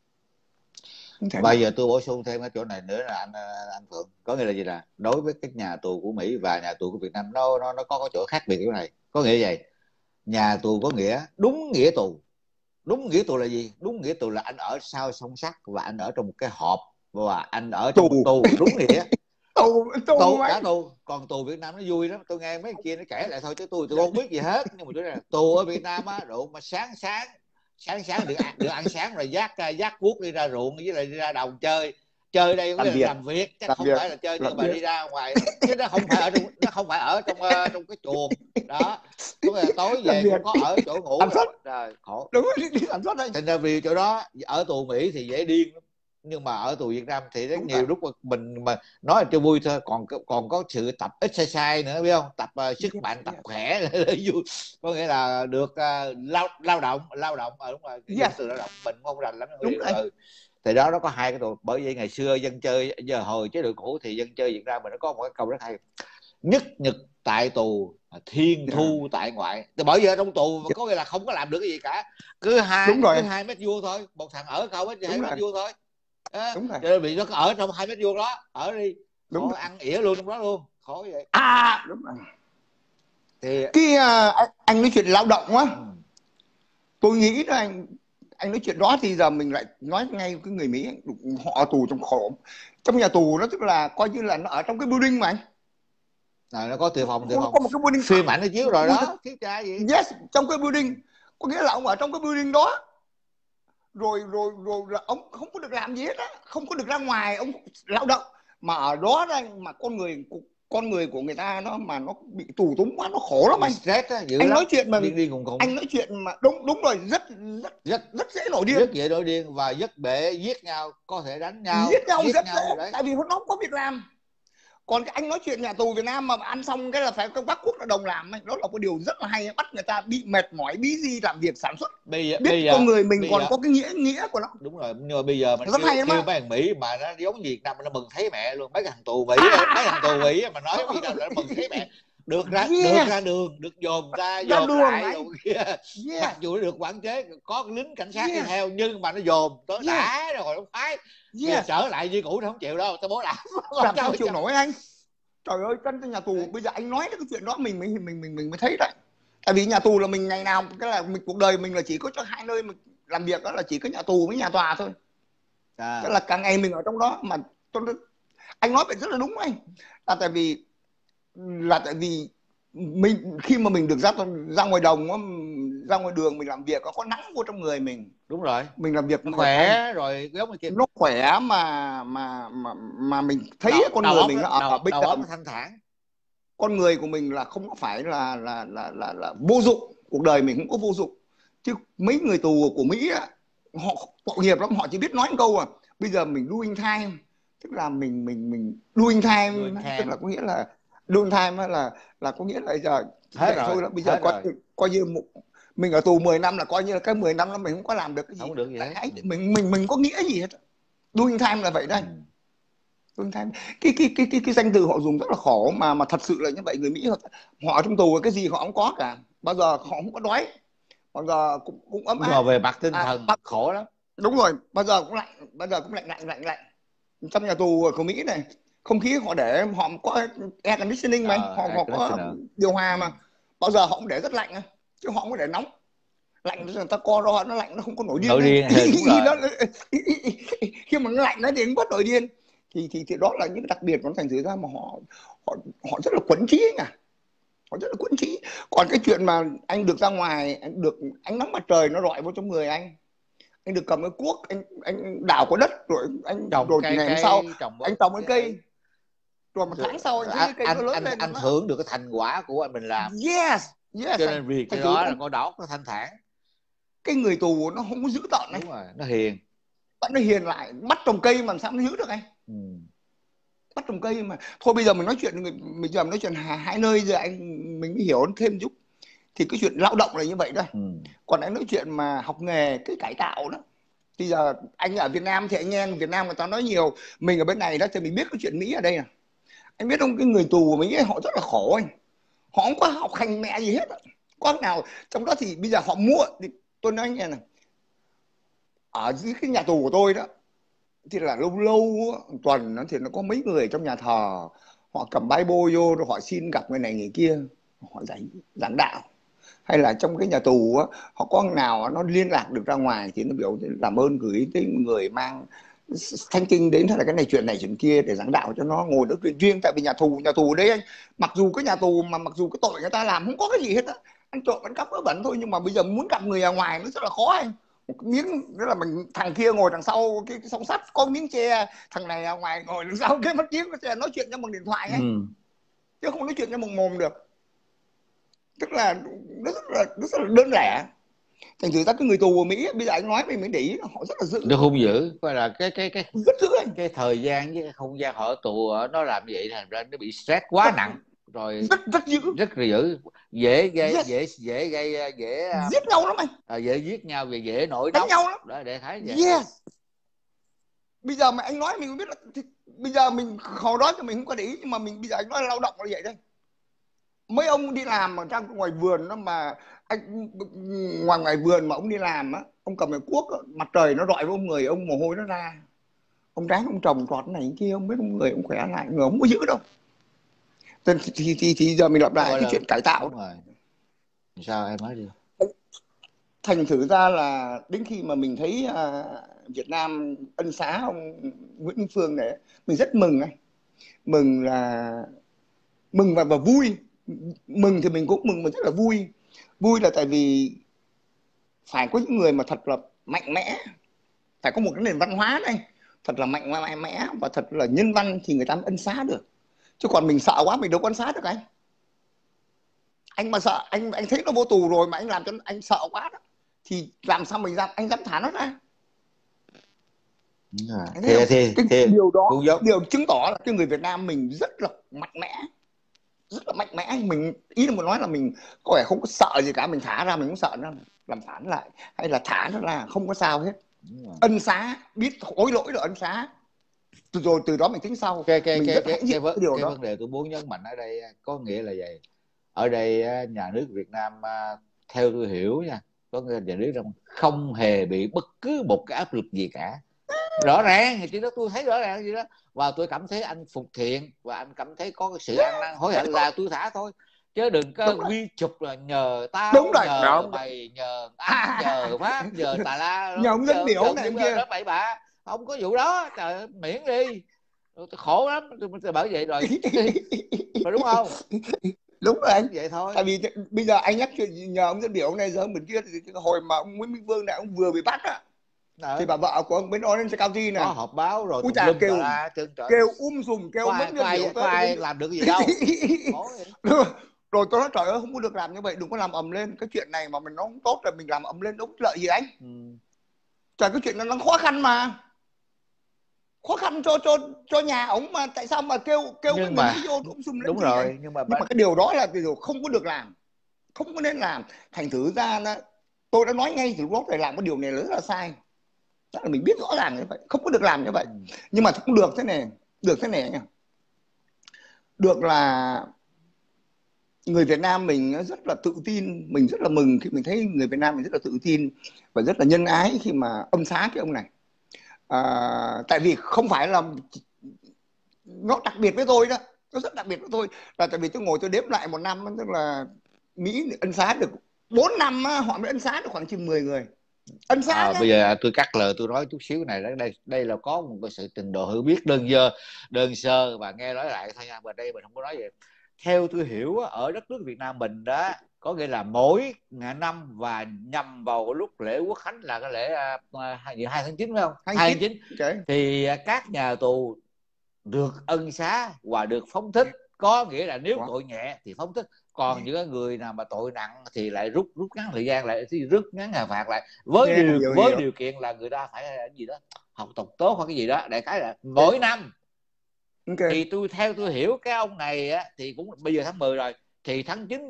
[SPEAKER 1] Bây giờ tôi bổ sung thêm cái chỗ này nữa là anh Phượng, có nghĩa là gì, là đối với cái nhà tù của Mỹ và nhà tù của Việt Nam nó có cái chỗ khác biệt cái này. Có nghĩa vậy, nhà tù có nghĩa đúng nghĩa tù. Đúng nghĩa tù là gì? Đúng nghĩa tù là anh ở sau song sắt và anh ở trong một cái hộp và anh ở trong một tù, đúng nghĩa. Tù cả tù. Còn tù Việt Nam nó vui lắm, tôi nghe mấy kia nó kể lại thôi chứ tôi không biết gì hết. Nhưng mà tôi nói là tù ở Việt Nam á, độ mà sáng được ăn sáng rồi dắt cuốc đi ra ruộng với lại đi ra đồng chơi đây có làm việc, chắc không phải là chơi, nhưng mà đi ra ngoài, chứ nó không phải ở trong cái chuồng đó. Có là tối về cũng có ở chỗ ngủ rồi, khổ.
[SPEAKER 2] Đúng rồi, đi sản xuất đây.
[SPEAKER 1] Thành ra vì chỗ đó ở tù Mỹ thì dễ điên lắm, nhưng mà ở tù Việt Nam thì rất nhiều lúc mình mà nói là cho vui thôi, còn có sự tập exercise nữa, biết không? Tập sức mạnh, tập khỏe vui. Có nghĩa là được lao động đúng rồi, sự lao động mình không rành lắm. Thì đó nó có hai cái tù. Bởi vì ngày xưa dân chơi, giờ hồi chế độ cũ thì dân chơi Việt Nam mình nó có một cái câu rất hay: nhất nhật tại tù, thiên thu tại ngoại. Thì bởi giờ trong tù có nghĩa là không có làm được cái gì cả, cứ 2 mét vuông thôi, một thằng ở không hết 2 mét vuông thôi. Cho nên bị nó ở trong 2 mét vuông đó, ở đi khổ, ăn ỉa luôn trong đó luôn, khổ vậy.
[SPEAKER 2] Đúng rồi.
[SPEAKER 1] Thì
[SPEAKER 2] cái anh nói chuyện lao động á, tôi nghĩ là anh nói chuyện đó thì giờ mình lại nói ngay cái người Mỹ, họ ở tù trong khổ, trong nhà tù nó tức là coi như là nó ở trong cái building mà anh.
[SPEAKER 1] Nó có từ phòng
[SPEAKER 2] có một cái building,
[SPEAKER 1] phim ảnh nó chiếu rồi đó, chiếu trai gì.
[SPEAKER 2] Yes, trong cái building, có nghĩa là ông ở trong cái building đó, rồi là ông không có được làm gì hết á, không có được ra ngoài, ông lao động mà ở đó đây, mà con người của người ta nó bị tù túng quá, nó khổ lắm anh. Anh nói chuyện mà anh nói chuyện mà đúng rồi, rất dễ nổi điên,
[SPEAKER 1] rất dễ nổi điên và rất dễ giết nhau, có thể đánh nhau,
[SPEAKER 2] giết nhau đấy. Tại vì nó không có việc làm. Còn cái anh nói chuyện nhà tù Việt Nam mà ăn xong cái là phải các bác quốc là đồng làm ấy, đó là một điều rất là hay, bắt người ta bị mệt mỏi bí di làm việc sản xuất. Biết con người mình còn có cái nghĩa của nó.
[SPEAKER 1] Đúng rồi, nhưng mà bây giờ mình kêu mấy thằng Mỹ mà nó giống Việt Nam nó mừng thấy mẹ luôn. Mấy thằng tù Mỹ mà nói Việt Nam là nó mừng thấy mẹ, được ra đường, được dồn ra dồn lại rồi kia. Mặc dù nó được quản chế, có lính cảnh sát đi theo, nhưng mà nó dồn tới đã rồi nó phái. Trở lại như cũ nó không chịu đâu, tao bố
[SPEAKER 2] làm sao chịu nổi anh. Trời ơi, chân nhà tù bây giờ anh nói cái chuyện đó mình mới thấy đấy. Tại vì nhà tù là mình ngày nào cái là cuộc đời mình là chỉ có cho hai nơi mình làm việc, đó là chỉ có nhà tù với nhà tòa thôi. Tức là cả ngày mình ở trong đó. Mà anh nói vậy rất là đúng anh, là tại vì mình khi mà mình được ra ngoài đồng, ra ngoài đường mình làm việc, có nắng vô trong người mình.
[SPEAKER 1] Đúng rồi,
[SPEAKER 2] mình làm việc
[SPEAKER 1] nó khỏe rồi, giống như kia
[SPEAKER 2] nó khỏe mà mình thấy con người mình nó ở bên
[SPEAKER 1] đầu óc thanh thản.
[SPEAKER 2] Con người của mình là không phải là vô dụng, cuộc đời mình cũng có vô dụng. Chứ mấy người tù của Mỹ á, họ tội nghiệp lắm, họ chỉ biết nói một câu à bây giờ mình doing time, tức là mình doing time, tức là có nghĩa là doing time là có nghĩa là giờ
[SPEAKER 1] hết rồi,
[SPEAKER 2] thôi, bây giờ coi như mình ở tù 10 năm là coi như là cái 10 năm đó mình không có làm được cái gì,
[SPEAKER 1] không được gì hết.
[SPEAKER 2] Mình có nghĩa gì hết. Doing time là vậy đây. Doing time. Cái danh từ họ dùng rất là khổ, mà thật sự là như vậy. Người Mỹ họ trong tù cái gì họ không có cả, bao giờ họ không có đói, bao giờ cũng ấm áp.
[SPEAKER 1] Về mặt tinh thần khổ lắm.
[SPEAKER 2] Đúng rồi, bao giờ cũng lạnh. Trong nhà tù của Mỹ này, không khí họ để họ có air conditioning mà họ có điều hòa mà, bao giờ họ cũng để rất lạnh, chứ họ không có để nóng. Lạnh người ta co ro nó lạnh, nó không có nổi điên.
[SPEAKER 1] Nổi điên
[SPEAKER 2] khi mà nó lạnh nó thì cũng bất nổi điên. Thì đó là những đặc biệt của thành thử ra mà họ họ rất là quấn trí ấy nhỉ, họ rất là quấn trí. Còn cái chuyện mà anh được ra ngoài, anh được ánh nắng mặt trời nó rọi vào trong người anh được cầm cái cuốc, anh đào có đất rồi anh
[SPEAKER 1] Trồng
[SPEAKER 2] rồi
[SPEAKER 1] cây
[SPEAKER 2] ngày hôm sau
[SPEAKER 1] cây trồng
[SPEAKER 2] anh
[SPEAKER 1] bớt
[SPEAKER 2] trồng cái cây,
[SPEAKER 1] cái
[SPEAKER 2] rồi một tháng sau anh thấy cái cây nó lớn lên rồi
[SPEAKER 1] anh
[SPEAKER 2] nó
[SPEAKER 1] hưởng được cái thành quả của mình làm,
[SPEAKER 2] yes yes
[SPEAKER 1] cho
[SPEAKER 2] anh.
[SPEAKER 1] nên việc
[SPEAKER 2] Thành
[SPEAKER 1] cái
[SPEAKER 2] thử
[SPEAKER 1] đó
[SPEAKER 2] ra
[SPEAKER 1] là con đỏ nó thanh thản.
[SPEAKER 2] cái người tù nó không có giữ tợn này,
[SPEAKER 1] Đúng rồi, nó hiền.
[SPEAKER 2] bạn nó hiền lại, bắt trồng cây mà làm sao nó giữ được anh.
[SPEAKER 1] Ừ.
[SPEAKER 2] Bắt trồng cây mà thôi bây giờ mình nói chuyện, mình giờ mình nói chuyện hai nơi giờ mình mới hiểu thêm chút. Thì cái chuyện lao động là như vậy thôi.
[SPEAKER 1] Ừ.
[SPEAKER 2] Còn anh nói chuyện mà học nghề, cái cải tạo đó, bây giờ anh ở Việt Nam thì anh nghe Việt Nam người ta nói nhiều, mình ở bên này đó thì mình biết cái chuyện Mỹ ở đây nè. Anh biết không, cái người tù của Mỹ ấy, họ rất là khổ anh, họ không có học hành mẹ gì hết, có nào trong đó thì bây giờ họ mua thì tôi nói anh nghe này, ở dưới cái nhà tù của tôi đó thì là lâu lâu tuần nó thì nó có mấy người trong nhà thờ họ cầm Bible vô rồi họ xin gặp người này người kia, họ giảng đạo. Hay là trong cái nhà tù á, họ có nào nó liên lạc được ra ngoài thì nó biểu làm ơn gửi tới người mang thanh kinh đến, hay là cái này chuyện kia để giảng đạo cho nó ngồi đó chuyện riêng. Tại vì nhà tù đấy anh, mặc dù cái nhà tù mà mặc dù cái tội người ta làm không có cái gì hết á, ăn trộm ăn cắp vớ vẩn thôi, nhưng mà bây giờ muốn gặp người ở ngoài nó rất là khó anh. Một cái miếng đó là mình, thằng kia ngồi đằng sau cái song sắt có miếng tre, thằng này ở ngoài ngồi đằng sau cái mắt kiếng có tre, nói chuyện cho bằng điện thoại anh,
[SPEAKER 1] Ừ.
[SPEAKER 2] chứ không nói chuyện cho bằng mồm được. Tức là rất là đơn lẻ. Thành thử ra cái người tù ở Mỹ bây giờ anh nói mình để ý họ rất là dữ,
[SPEAKER 1] Nó hung dữ, coi là
[SPEAKER 2] rất dữ anh,
[SPEAKER 1] cái thời gian với cái không gian họ ở tù nó làm như vậy, thành ra nó bị stress quá
[SPEAKER 2] rất
[SPEAKER 1] nặng rồi,
[SPEAKER 2] rất dữ,
[SPEAKER 1] rất là dữ, dễ gây
[SPEAKER 2] yes,
[SPEAKER 1] dễ gây dễ
[SPEAKER 2] giết nhau lắm anh,
[SPEAKER 1] dễ giết nhau và dễ nổi
[SPEAKER 2] đánh
[SPEAKER 1] nóng
[SPEAKER 2] nhau lắm,
[SPEAKER 1] đó, để thấy vậy.
[SPEAKER 2] yes. Bây giờ mà anh nói mình không biết là thì, bây giờ mình hồi đó thì mình không có để ý, nhưng mà mình bây giờ anh nói lao động là vậy đây. Mấy ông đi làm ở trong ngoài vườn đó mà anh, ngoài vườn mà ông đi làm á, ông cầm cái cuốc á, mặt trời nó rọi vào người ông, mồ hôi nó ra, ông ráng ông trồng trọt này cái kia, ông biết ông người ông khỏe lại, người ông có giữ đâu. Thì giờ mình lặp
[SPEAKER 1] Nó
[SPEAKER 2] lại
[SPEAKER 1] gọi
[SPEAKER 2] cái
[SPEAKER 1] là
[SPEAKER 2] chuyện cải tạo
[SPEAKER 1] đúng
[SPEAKER 2] đó.
[SPEAKER 1] rồi. Sao em nói đi.
[SPEAKER 2] Thành thử ra là đến khi mà mình thấy Việt Nam ân xá ông Nguyễn Minh Phương này, mình rất mừng anh, mừng là mừng và vui. Mừng thì mình cũng mừng mà rất là vui. Vui là tại vì phải có những người mà thật là mạnh mẽ, phải có một cái nền văn hóa này thật là mạnh mẽ và thật là nhân văn thì người ta mới ân xá được. Chứ còn mình sợ quá mình đâu có ân xá được anh. Anh mà sợ, anh thấy nó vô tù rồi mà anh làm cho anh sợ quá đó, thì làm sao mình anh dám thả nó ra. Anh thấy không? Cái điều đó,
[SPEAKER 1] cũng giống
[SPEAKER 2] điều chứng tỏ là cái người Việt Nam mình rất là mạnh mẽ, rất là mạnh mẽ. Mình ý là muốn nói là mình có vẻ không có sợ gì cả, mình thả ra mình cũng sợ nó làm phản lại, hay là thả nó ra không có sao hết. Ân xá, biết hối lỗi là ân xá, rồi từ đó mình tính sau. Mình rất hãnh diện cái điều
[SPEAKER 1] cái
[SPEAKER 2] đó.
[SPEAKER 1] vấn đề tôi muốn nhấn mạnh ở đây có nghĩa là vậy. Ở đây nhà nước Việt Nam theo tôi hiểu nha, có nghĩa là nhà nước không hề bị bất cứ một cái áp lực gì cả, rõ ràng thì chỉ đó tôi thấy rõ ràng gì đó, và tôi cảm thấy anh phục thiện và anh cảm thấy có cái sự ăn năn hối hận là tôi thả thôi, chứ đừng có quy chụp là nhờ
[SPEAKER 2] Đúng
[SPEAKER 1] tao,
[SPEAKER 2] rồi
[SPEAKER 1] nhờ
[SPEAKER 2] đó.
[SPEAKER 1] mày, nhờ anh, nhờ Pháp, nhờ Tà La,
[SPEAKER 2] Nhờ ông dân biểu này
[SPEAKER 1] những
[SPEAKER 2] em
[SPEAKER 1] cái
[SPEAKER 2] kia.
[SPEAKER 1] đó bậy bạ, không có vụ đó, trời ơi, miễn đi. Tôi khổ lắm, tôi bởi vậy rồi mà đúng không?
[SPEAKER 2] Đúng rồi anh.
[SPEAKER 1] Vậy thôi.
[SPEAKER 2] Tại vì bây giờ anh nhắc chuyện nhờ ông dân biểu này, giờ bên kia thì hồi mà ông Nguyễn Minh Vương này ông vừa bị bắt á, thì bà vợ của ông bên Orange County nè,
[SPEAKER 1] có họp báo rồi
[SPEAKER 2] ui
[SPEAKER 1] tùm
[SPEAKER 2] chà,
[SPEAKER 1] lum tà la chân trời,
[SPEAKER 2] kêu sùm, kêu
[SPEAKER 1] có
[SPEAKER 2] ông
[SPEAKER 1] ai
[SPEAKER 2] Nguyễn dân biểu
[SPEAKER 1] có
[SPEAKER 2] tới
[SPEAKER 1] ai làm được cái gì đâu. Khổ vậy.
[SPEAKER 2] Rồi tôi nói trời ơi không có được làm như vậy, đừng có làm ầm lên cái chuyện này mà mình nó không tốt, rồi mình làm ầm lên đúng lợi gì anh. Trời, cái chuyện nó khó khăn mà, khó khăn cho nhà ổng mà tại sao mà kêu cái
[SPEAKER 1] Nhưng
[SPEAKER 2] người
[SPEAKER 1] mà
[SPEAKER 2] Mỹ vô ông sùm lên
[SPEAKER 1] đúng
[SPEAKER 2] chi vậy.
[SPEAKER 1] rồi, nhưng mà
[SPEAKER 2] Cái điều đó là điều không có được làm, không có nên làm. Thành thử ra tôi đã nói ngay từ lúc phải làm cái điều này rất là sai. Chắc là mình biết rõ ràng như vậy, không có được làm như vậy. Nhưng mà cũng được thế này, nha. Được là người Việt Nam mình rất là tự tin, mình rất là mừng khi mình thấy người Việt Nam mình rất là tự tin và rất là nhân ái khi mà ân xá cái ông này. Tại vì không phải là nó đặc biệt với tôi đó, nó rất đặc biệt với tôi là tại vì tôi ngồi tôi đếm lại một năm, tức là Mỹ ân xá được 4 năm á, họ mới ân xá được khoảng chừng 10 người. ân xá
[SPEAKER 1] Bây giờ tôi cắt lời tôi nói chút xíu này. Đây là có một cái sự trình độ hiểu biết đơn sơ và nghe nói lại thôi nha, và đây mình không có nói gì. Theo tôi hiểu ở đất nước Việt Nam mình đó, có nghĩa là mỗi năm và nhằm vào lúc lễ Quốc Khánh là cái lễ 2 tháng 9 phải không? 2 tháng 9
[SPEAKER 2] okay.
[SPEAKER 1] Thì các nhà tù được ân xá và được phóng thích, có nghĩa là nếu tội nhẹ thì phóng thích, còn những người nào mà tội nặng thì lại rút ngắn thời gian lại, rút ngắn hình phạt lại, với điều kiện là người ta phải cái gì đó học tập tốt hoặc cái gì đó, đại khái là mỗi năm. Thì theo tôi hiểu cái ông này á, thì cũng bây giờ tháng 10 rồi, thì tháng 9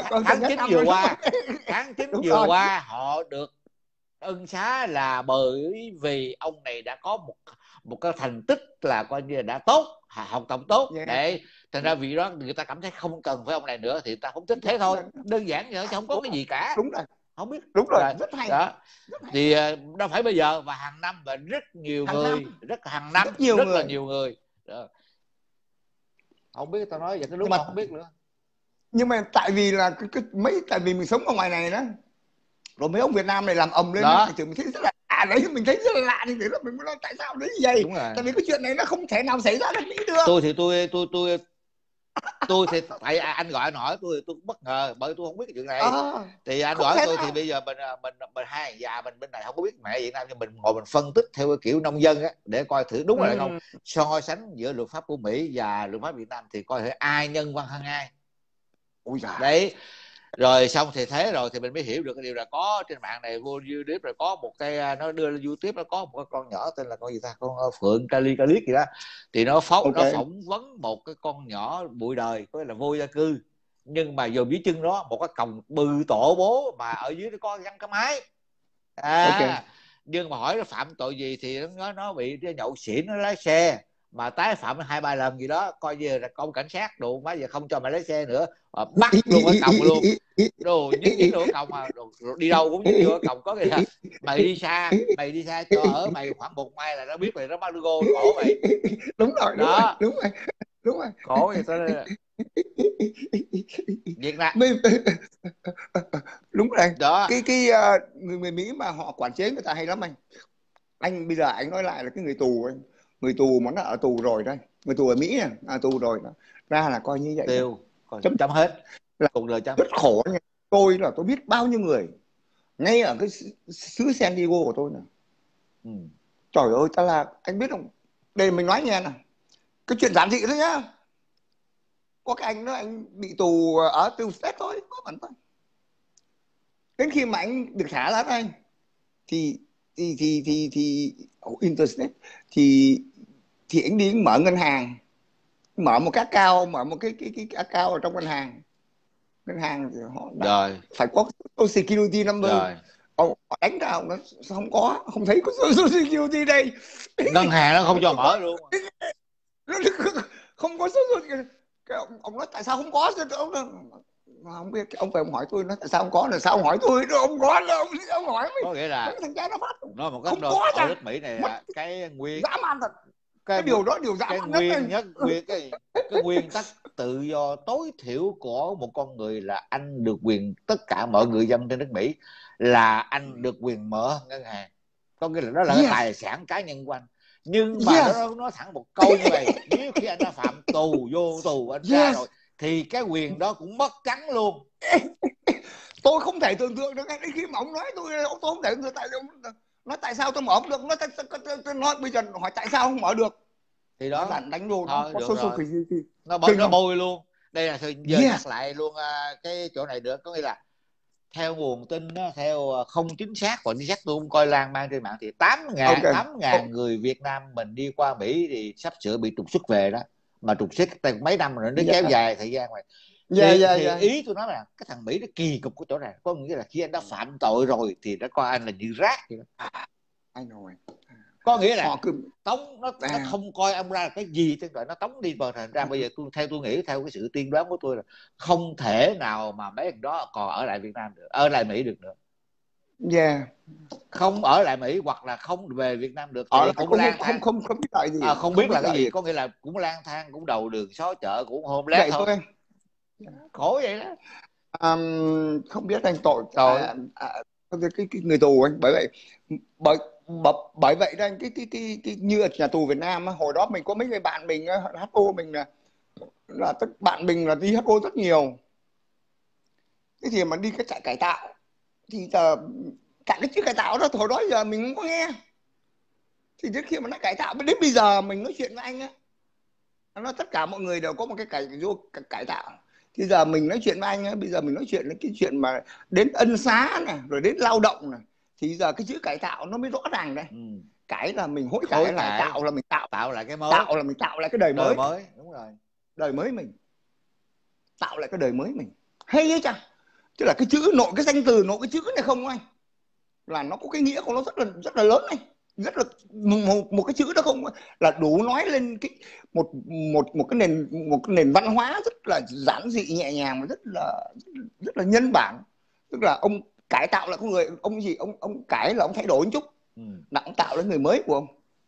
[SPEAKER 1] vừa qua họ được ân xá là bởi vì ông này đã có một cái thành tích là coi như là đã tốt, học tập tốt, để thành ra vì đó người ta cảm thấy không cần phải ông này nữa thì người ta không thích, thế thôi, đơn giản vậy, chứ không có cái gì cả.
[SPEAKER 2] Đúng rồi,
[SPEAKER 1] không biết.
[SPEAKER 2] Đúng rồi. Rất hay
[SPEAKER 1] đó. Thì đâu phải bây giờ, và hàng năm, và rất nhiều người, rất là nhiều người đó. Không biết tao nói vậy cái lúc mà không biết nữa.
[SPEAKER 2] Nhưng mà tại vì là tại vì mình sống ở ngoài này đó, rồi mấy ông Việt Nam này làm ầm lên đó, thì mình thấy rất là đấy, mình thấy rất là lạ, thì đó mình mới nói tại sao đấy như vậy. Tại vì cái chuyện này nó không thể nào xảy ra được Mỹ được.
[SPEAKER 1] Tôi thì tại anh gọi anh hỏi tôi bất ngờ, bởi tôi không biết cái chuyện này. Thì anh gọi tôi thì bây giờ mình hai già mình bên này không có biết mẹ Việt Nam, nhưng mình ngồi mình phân tích theo cái kiểu nông dân á, để coi thử đúng là không, so sánh giữa luật pháp của Mỹ và luật pháp Việt Nam thì coi thử ai nhân văn hơn ai. Đấy, rồi xong thì thế rồi thì mình mới hiểu được cái điều là có trên mạng này, vô YouTube rồi có một cái, nó đưa lên YouTube, nó có một cái con nhỏ tên là con gì ta, con Phượng Cali gì đó, thì nó phỏng vấn một cái con nhỏ bụi đời, có nghĩa là vô gia cư, nhưng mà vô dưới chân đó một cái còng bự tổ bố, mà ở dưới nó có gắn cái máy nhưng mà hỏi nó phạm tội gì thì nó bị nhậu xỉn, nó lái xe mà tái phạm 2-3 lần gì đó, coi như là công cảnh sát đồ má giờ không cho mày lái xe nữa, bắt luôn ở còng luôn, đồ dính đồ còng mà đồ, đi đâu cũng dính vô còng. Có nghĩa là mày đi xa cho ở mày khoảng 1 ngày là nó biết mày, nó bắt go cổ mày.
[SPEAKER 2] Đúng rồi đó. Đúng rồi
[SPEAKER 1] khổ vậy tới đây. Việt Nam
[SPEAKER 2] đúng rồi đó. Cái người Mỹ mà họ quản chế người ta hay lắm anh bây giờ anh nói lại là cái người tù mà nó ở tù rồi đây, người tù ở Mỹ tù rồi đó, ra là coi như vậy
[SPEAKER 1] tiêu chấm hết cuộc đời chấm.
[SPEAKER 2] Rất khổ nha. Tôi biết bao nhiêu người ngay ở cái xứ San Diego của tôi này. Trời ơi, ta là anh biết không, đây mình nói nghe nè, cái chuyện giản dị thôi nhá. Có cái anh đó, anh bị tù ở tù state thôi, có bẩn thôi. Đến khi mà anh được thả ra anh thì interstate thì anh đi mở ngân hàng, mở một cái account, mở một cái account ở trong ngân hàng thì họ phải có security number. Họ đánh vào nó không thấy có security đây.
[SPEAKER 1] Ngân hàng nó không cho mở luôn.
[SPEAKER 2] Không có số. Cái ông nói tại sao không có, không biết, ông phải hỏi tôi nói tại sao không có, là sao ông hỏi tôi, ông có đâu, ông hỏi mình.
[SPEAKER 1] Có nghĩa là
[SPEAKER 2] thằng cha nó phát
[SPEAKER 1] nói một cách ở nước Mỹ này là cái nguyên
[SPEAKER 2] dã man thật, cái điều đó điều dã man
[SPEAKER 1] nhất, cái nguyên tắc tự do tối thiểu của một con người là anh được quyền, tất cả mọi người dân trên nước Mỹ là anh được quyền mở ngân hàng. Có nghĩa là đó là cái tài sản cá nhân của anh. Nhưng mà nó nói thẳng một câu như vậy, nếu khi anh đã phạm tù, vô tù anh ra rồi thì cái quyền đó cũng mất trắng luôn.
[SPEAKER 2] Tôi không thể tưởng tượng được. Đến khi mà ông nói tôi không thể tưởng tượng, tại ông nói tại sao tôi mở không được, tôi nói bây giờ hỏi tại sao không mở được,
[SPEAKER 1] thì đó
[SPEAKER 2] đánh đồ nó có số
[SPEAKER 1] nó bôi luôn. Đây là giờ nhắc lại luôn cái chỗ này được, có nghĩa là theo nguồn tin đó, theo không chính xác, còn chính xác tôi cũng coi lan man trên mạng thì 8.000 người Việt Nam mình đi qua Mỹ thì sắp sửa bị trục xuất về đó, mà trục xuất mấy năm rồi, nó kéo dài thời gian này. Thì ý tôi nói là cái thằng Mỹ nó kỳ cục của chỗ này, có nghĩa là khi anh đã phạm tội rồi thì nó coi anh là như rác vậy đó.
[SPEAKER 2] Anh rồi.
[SPEAKER 1] Có nghĩa là tống nó không coi ông ra là cái gì, tức là nó tống đi vào. Thành ra bây giờ theo tôi nghĩ, theo cái sự tiên đoán của tôi là không thể nào mà mấy thằng đó còn ở lại Việt Nam được, ở lại Mỹ được nữa. Không ở lại Mỹ hoặc là không về Việt Nam được thì cũng lang thang, không biết là gì, không biết là cái gì, có nghĩa là cũng lang thang, cũng đầu đường xó chợ, cũng hôm lát thôi. Khổ vậy đó.
[SPEAKER 2] Không biết anh tội cái người tù anh. Bởi vậy bởi bởi vậy đó anh, cái như ở nhà tù Việt Nam á, hồi đó mình có mấy người bạn mình HO mình là tất bạn mình là đi HO rất nhiều. Thế thì mà đi cái trại cải tạo thì giờ cả cái chữ cải tạo đó hồi đó giờ mình không có nghe. Thì đến khi mà nó cải tạo đến bây giờ mình nói chuyện với anh á, nó tất cả mọi người đều có một cái cải tạo. Thì giờ mình nói chuyện với anh á, bây giờ mình nói chuyện cái chuyện mà đến ân xá này rồi đến lao động này, thì giờ cái chữ cải tạo nó mới rõ ràng đây. Cải là mình hối cải lại, tạo là mình tạo
[SPEAKER 1] lại cái mới,
[SPEAKER 2] tạo là mình tạo lại cái đời mới.
[SPEAKER 1] Đúng rồi,
[SPEAKER 2] đời mới mình tạo lại cái đời mới mình. Hay ấy chà, tức là cái chữ nội cái danh từ nội cái chữ này không anh, là nó có cái nghĩa của nó rất là lớn anh, rất là một cái chữ đó không là đủ nói lên cái một cái nền văn hóa rất là giản dị nhẹ nhàng và rất là nhân bản. Tức là ông cải tạo lại con người, ông gì ông cải là ông thay đổi một chút, là ông tạo lên người mới của ông.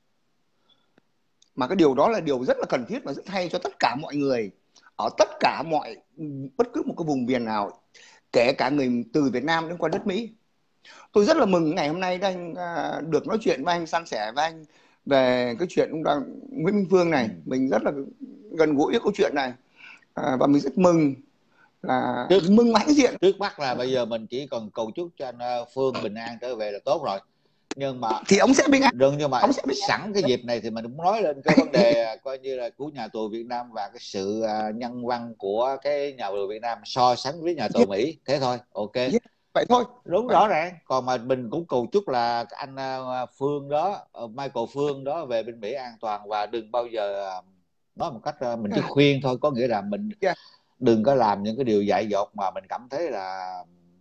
[SPEAKER 2] Mà cái điều đó là điều rất là cần thiết và rất hay cho tất cả mọi người ở tất cả bất cứ một cái vùng miền nào, kể cả người từ Việt Nam đến qua đất Mỹ. Tôi rất là mừng ngày hôm nay anh được nói chuyện với anh, san sẻ với anh về cái chuyện Nguyễn Minh Phương này. Mình rất là gần gũi với câu chuyện này, và mình rất mừng là mừng hãnh diện.
[SPEAKER 1] Trước mắt là bây giờ mình chỉ cần cầu chúc cho anh Phương bình an trở về là tốt rồi. Nhưng mà
[SPEAKER 2] thì ông sẽ bình an.
[SPEAKER 1] Nhưng mà sẵn cái dịp này thì mình cũng nói lên cái vấn đề coi như là của nhà tù Việt Nam và cái sự nhân văn của cái nhà tù Việt Nam so sánh với nhà tù Mỹ. Thế thôi, ok.
[SPEAKER 2] Vậy thôi.
[SPEAKER 1] Đúng, rõ ràng. Còn mà mình cũng cầu chúc là anh Phương đó, Michael Phương đó về bên Mỹ an toàn, và đừng bao giờ nói một cách mình chỉ khuyên thôi, có nghĩa là mình đừng có làm những cái điều dại dột mà mình cảm thấy là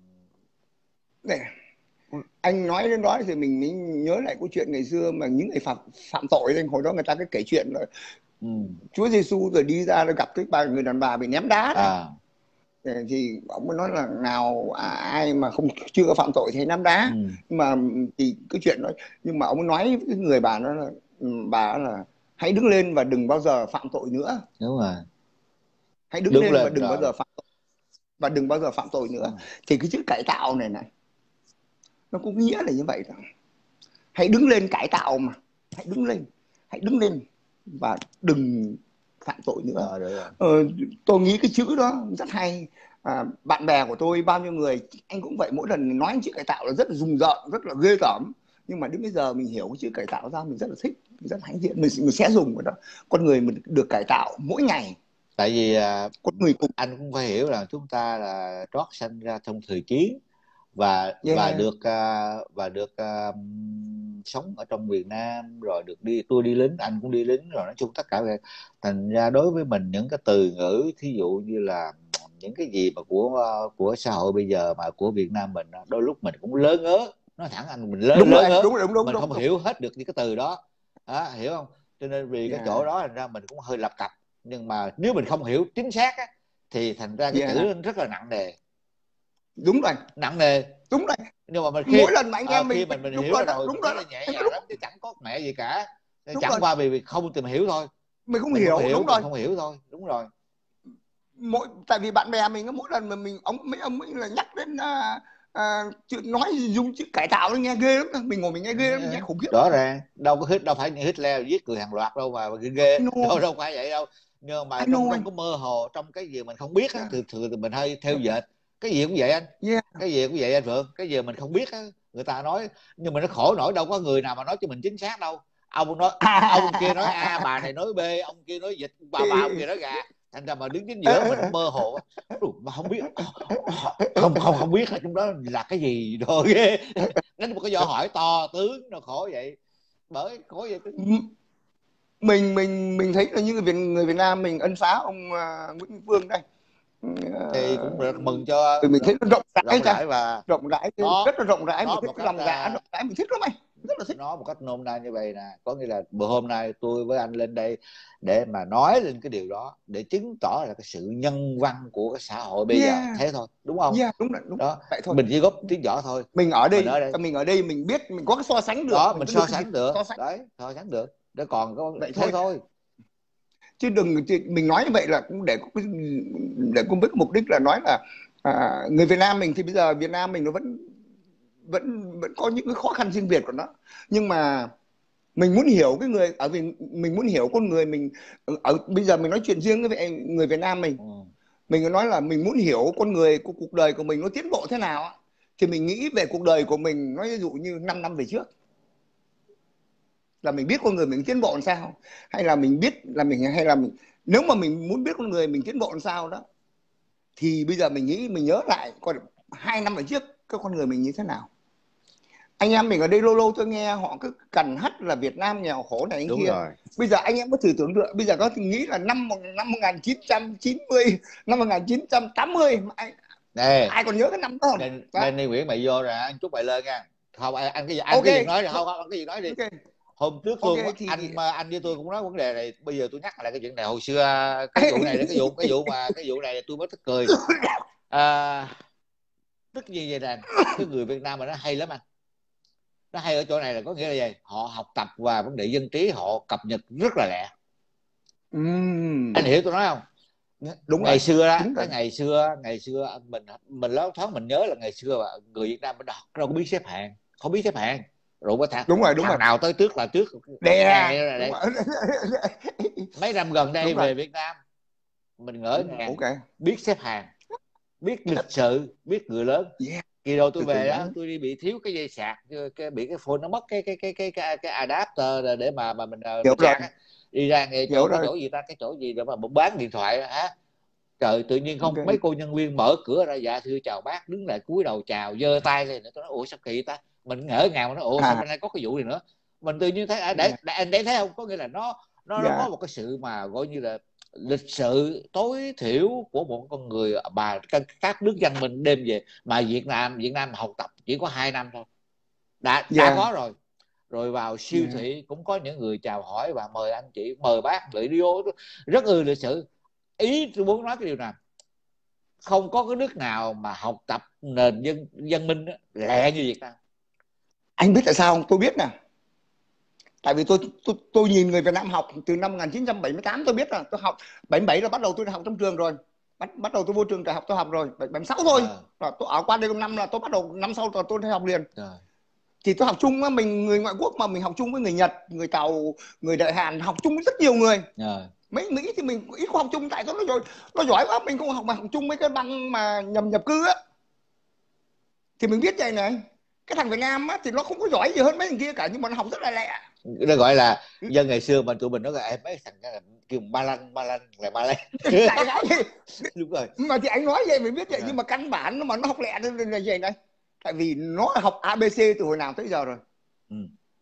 [SPEAKER 2] này. Anh nói đến đó thì mình mới nhớ lại câu chuyện ngày xưa mà những người phạm tội, hồi đó người ta cứ kể chuyện là Chúa Giêsu rồi đi ra gặp cái người đàn bà bị ném đá đấy. Thì ông mới nói là nào ai mà chưa có phạm tội thì ném đá. Nhưng mà thì cái chuyện đó, nhưng mà ông nói với người bà đó là hãy đứng lên và đừng bao giờ phạm tội nữa.
[SPEAKER 1] Đúng rồi.
[SPEAKER 2] Hãy đứng lên và đừng bao giờ phạm tội, và đừng bao giờ phạm tội nữa. Thì cái chữ cải tạo này nó cũng nghĩa là như vậy đó. Hãy đứng lên cải tạo mà, hãy đứng lên và đừng phạm tội nữa. Tôi nghĩ cái chữ đó rất hay. Bạn bè của tôi bao nhiêu người, anh cũng vậy, mỗi lần nói chữ cải tạo là rất là rùng rợn, rất là ghê tởm. Nhưng mà đến bây giờ mình hiểu cái chữ cải tạo ra, mình rất là thích, mình rất là hãnh diện, mình sẽ dùng cái đó. Con người mình được cải tạo mỗi ngày.
[SPEAKER 1] Tại vì con người anh cũng phải hiểu là chúng ta là trót sanh ra trong thời chiến và được sống ở trong Việt Nam, rồi được tôi đi lính, anh cũng đi lính, rồi nói chung tất cả về. Thành ra đối với mình những cái từ ngữ thí dụ như là những cái gì mà của xã hội bây giờ mà của Việt Nam mình, đôi lúc mình cũng lớn ngớ, nói thẳng anh, mình lớn ngớ, mình không hiểu hết được những cái từ đó, hiểu không? Cho nên vì cái chỗ đó thành ra mình cũng hơi lập cập. Nhưng mà nếu mình không hiểu chính xác á, thì thành ra cái chữ rất là nặng nề.
[SPEAKER 2] Đúng rồi,
[SPEAKER 1] nặng nề.
[SPEAKER 2] Đúng rồi.
[SPEAKER 1] Nhưng mà
[SPEAKER 2] mỗi lần mà anh em
[SPEAKER 1] khi mình hiểu rồi nó là nhẹ nhàng lắm, chứ chẳng có mẹ gì cả. Chẳng qua vì không tìm hiểu thôi.
[SPEAKER 2] Mình không hiểu, đúng rồi.
[SPEAKER 1] Không hiểu thôi, đúng rồi.
[SPEAKER 2] Tại vì bạn bè mình mỗi lần mà mấy ông ấy là nhắc đến chuyện nói dùng chữ cải tạo nó nghe ghê lắm, mình ngồi mình nghe ghê lắm, nghe khủng khiếp.
[SPEAKER 1] Rõ ràng đâu phải như Hitler giết người hàng loạt đâu mà ghê, đâu phải vậy đâu. Nhưng mà trong cái mơ hồ, trong cái gì mình không biết á, thường mình hay theo dệt. Cái gì cũng vậy anh. Cái gì cũng vậy anh Phượng. Cái gì mình không biết á, người ta nói, nhưng mà nó khổ nổi đâu có người nào mà nói cho mình chính xác đâu. Ông nói ông kia nói A, bà này nói B, ông kia nói dịch, bà ông kia nói gà. Thành ra mà đứng chính giữa mình mơ hồ mà không biết, không biết là trong đó là cái gì rồi ghê. Nó một cái câu hỏi to tướng, nó khổ vậy. Bởi khổ vậy.
[SPEAKER 2] Mình thấy là như người Việt Nam mình ân xá ông Nguyễn Phương đây
[SPEAKER 1] thì cũng rất mừng cho.
[SPEAKER 2] Mình thấy nó rộng rãi
[SPEAKER 1] và
[SPEAKER 2] rộng rãi, rất là rộng rãi, một cái lòng dạ rộng rãi, mình thích lắm anh, rất là thích.
[SPEAKER 1] Nó một cách nôm na như vậy nè, có nghĩa là bữa hôm nay tôi với anh lên đây để mà nói lên cái điều đó, để chứng tỏ là cái sự nhân văn của cái xã hội bây giờ, thế thôi, đúng không?
[SPEAKER 2] Đúng rồi, đúng
[SPEAKER 1] đó.
[SPEAKER 2] Vậy thôi.
[SPEAKER 1] Mình chỉ góp tiếng võ thôi.
[SPEAKER 2] Mình ở đây mình biết, mình có cái so sánh được
[SPEAKER 1] đó, mình so sánh được. Đấy, so sánh được để còn có vậy thế thôi.
[SPEAKER 2] Chứ đừng mình nói như vậy là cũng để cũng với mục đích là nói là người Việt Nam mình thì bây giờ Việt Nam mình nó vẫn vẫn vẫn có những cái khó khăn riêng biệt của nó, nhưng mà mình muốn hiểu cái người, ở vì mình muốn hiểu con người mình. Ở bây giờ mình nói chuyện riêng với người Việt Nam mình nói là mình muốn hiểu con người của cuộc đời của mình nó tiến bộ thế nào, thì mình nghĩ về cuộc đời của mình, nói ví dụ như 5 năm về trước là mình biết con người mình tiến bộ làm sao, hay là mình biết là mình, hay là mình, nếu mà mình muốn biết con người mình tiến bộ làm sao đó, thì bây giờ mình nghĩ mình nhớ lại còn 2 năm về trước cái con người mình như thế nào. Anh em mình ở đây lâu lâu tôi nghe họ cứ cằn hắt là Việt Nam nghèo khổ này anh
[SPEAKER 1] Đúng
[SPEAKER 2] kia.
[SPEAKER 1] rồi.
[SPEAKER 2] Bây giờ anh em có thử tưởng tượng, bây giờ có nghĩ là năm 1990, năm 1980
[SPEAKER 1] Nè,
[SPEAKER 2] ai còn nhớ cái năm đó không? Đó.
[SPEAKER 1] Danny Nguyễn mày vô rồi anh chúc mày lên nha. Không anh cái
[SPEAKER 2] Ok,
[SPEAKER 1] gì nói đi, không cái gì nói đi.
[SPEAKER 2] ok,
[SPEAKER 1] Hôm trước
[SPEAKER 2] ok
[SPEAKER 1] anh
[SPEAKER 2] thì
[SPEAKER 1] anh với tôi cũng nói vấn đề này, bây giờ tôi nhắc lại cái chuyện này. Hồi xưa cái vụ này, cái vụ này tôi mới tức cười. Tức như vậy nè, cái người Việt Nam mà nó hay lắm anh. Nó hay ở chỗ này là có nghĩa là gì? Họ học tập và vấn đề dân trí họ cập nhật rất là lẹ. Anh hiểu tôi nói không?
[SPEAKER 2] đúng rồi,
[SPEAKER 1] Ngày xưa đó,
[SPEAKER 2] đúng rồi.
[SPEAKER 1] cái ngày xưa mình lớn thoáng mình nhớ là ngày xưa mà người Việt Nam mình đâu có biết xếp hàng, không biết xếp hàng, rồi có thằng
[SPEAKER 2] Đúng rồi,
[SPEAKER 1] nào tới trước là trước.
[SPEAKER 2] đè,
[SPEAKER 1] Nè
[SPEAKER 2] đúng
[SPEAKER 1] đây,
[SPEAKER 2] rồi.
[SPEAKER 1] mấy năm gần đây
[SPEAKER 2] Đúng rồi,
[SPEAKER 1] về Việt Nam mình ngỡ ngàng
[SPEAKER 2] ok,
[SPEAKER 1] biết xếp hàng, biết lịch sự, biết người lớn.
[SPEAKER 2] yeah,
[SPEAKER 1] Kỳ đầu tôi
[SPEAKER 2] từ từ
[SPEAKER 1] về đó
[SPEAKER 2] nhắn,
[SPEAKER 1] tôi đi bị thiếu cái dây sạc, bị cái phone nó mất cái adapter để mà mình
[SPEAKER 2] hiểu
[SPEAKER 1] mình
[SPEAKER 2] rồi,
[SPEAKER 1] sạc á. Đi ra ngay
[SPEAKER 2] hiểu
[SPEAKER 1] cái
[SPEAKER 2] rồi,
[SPEAKER 1] chỗ gì ta, cái chỗ gì đó mà bán điện thoại đó, hả? Trời, tự nhiên không mấy
[SPEAKER 2] ok,
[SPEAKER 1] cô nhân viên mở cửa ra, dạ thưa chào bác, đứng lại cúi đầu chào giơ tay lên. Tôi nói ủa sao kỳ ta, mình ngỡ ngàng mà nó ủa sao
[SPEAKER 2] à,
[SPEAKER 1] bên đây có cái vụ gì nữa. Mình tự nhiên thấy
[SPEAKER 2] yeah,
[SPEAKER 1] anh để thấy không, có nghĩa là nó
[SPEAKER 2] yeah.
[SPEAKER 1] có một cái sự mà gọi như là lịch sự tối thiểu của một con người mà các nước văn minh đem về. Mà Việt Nam học tập chỉ có 2 năm thôi, đã
[SPEAKER 2] Yeah,
[SPEAKER 1] có rồi. Rồi vào siêu
[SPEAKER 2] yeah.
[SPEAKER 1] thị cũng có những người chào hỏi và mời anh chị, mời bác lại đi vô, rất lịch sự. Ý tôi muốn nói cái điều nào, không có cái nước nào mà học tập nền văn minh lẹ như Việt Nam.
[SPEAKER 2] Anh biết tại sao không? Tôi biết nè. Tại vì tôi nhìn người Việt Nam học từ năm 1978 tôi biết là tôi học 77 là bắt đầu tôi học trong trường rồi. Bắt đầu tôi vô trường đại học tôi học rồi, 76 thôi. Rồi tôi ở qua đây 1 năm là tôi bắt đầu năm sau là tôi đi học liền.
[SPEAKER 1] Rồi.
[SPEAKER 2] Thì tôi học chung với mình, người ngoại quốc mà mình học chung với người Nhật, người Tàu, người Đại Hàn, học chung với rất nhiều người.
[SPEAKER 1] Rồi.
[SPEAKER 2] Mấy Mỹ thì mình ít có học chung, tại nó giỏi quá mình không học, mà học chung với cái băng mà nhập cư á. Thì mình biết vậy này, cái thằng Việt Nam á thì nó không có giỏi gì hơn mấy thằng kia cả, nhưng mà nó học rất là lẹ.
[SPEAKER 1] Nó gọi là dân ngày xưa mà tụi mình nói là em mấy thằng là kêu ba lanh là ba lanh.
[SPEAKER 2] Đại khái thì
[SPEAKER 1] Đúng rồi.
[SPEAKER 2] mà thì anh nói vậy mình biết vậy,
[SPEAKER 1] À.
[SPEAKER 2] nhưng mà căn bản mà nó học lẹ nên là vậy này. Tại vì nó học ABC từ hồi nào tới giờ rồi.
[SPEAKER 1] Ừ.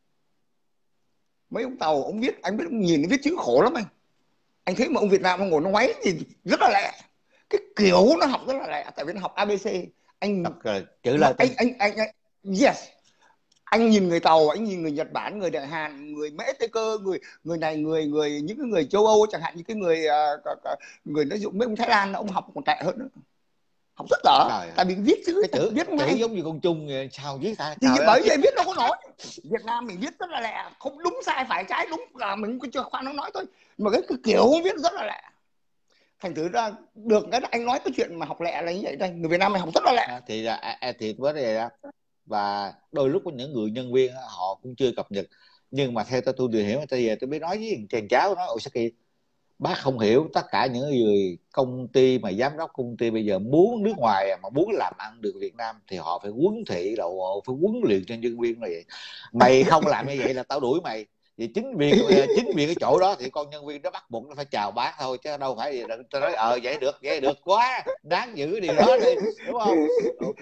[SPEAKER 2] Mấy ông Tàu ông biết, anh biết, ông nhìn viết chữ khổ lắm anh thấy mà ông Việt Nam ông ngồi nó ngoáy thì rất là lẹ, cái kiểu nó học rất là lẹ, tại vì nó học ABC. anh
[SPEAKER 1] Đọc rồi, chữ
[SPEAKER 2] mà
[SPEAKER 1] Latin.
[SPEAKER 2] anh yes, anh nhìn người Tàu, anh nhìn người Nhật Bản, người Đại Hàn, người Mễ Tây Cơ, người người này, những cái người châu Âu, chẳng hạn như cái người người nói dụng mấy ông Thái Lan, ông học còn tệ hơn nữa, học rất dở,
[SPEAKER 1] Trời ơi.
[SPEAKER 2] tại vì viết chữ
[SPEAKER 1] Cái chữ
[SPEAKER 2] viết
[SPEAKER 1] chữ
[SPEAKER 2] ngay.
[SPEAKER 1] giống như con chung vậy, sao viết ta,
[SPEAKER 2] Thì
[SPEAKER 1] trời ơi.
[SPEAKER 2] bởi vậy viết đâu có nổi. Việt Nam mình viết rất là lẹ, không đúng sai phải trái, đúng là mình cứ cho khoan nó nói thôi, mà cái kiểu viết rất là lẹ. Thành thử ra được cái anh nói cái chuyện mà học lẹ là như vậy đây, người Việt Nam mình học rất là lẹ.
[SPEAKER 1] Thì là thì vấn đề đó. Và đôi lúc có những người nhân viên họ cũng chưa cập nhật, nhưng mà theo tôi điều hiểu, tôi về tôi mới nói với chàng cháu nói Osaki, bác không hiểu, tất cả những người công ty mà giám đốc công ty bây giờ muốn nước ngoài mà muốn làm ăn được Việt Nam thì họ phải huấn thị độ, phải huấn luyện cho nhân viên. Là vậy, mày không làm như vậy là tao đuổi mày. Vì chính vì cái chỗ đó thì con nhân viên đó bắt buộc nó phải chào bác thôi, chứ đâu phải gì tôi nói vậy được quá đáng giữ điều đó đi, đúng không? Ok.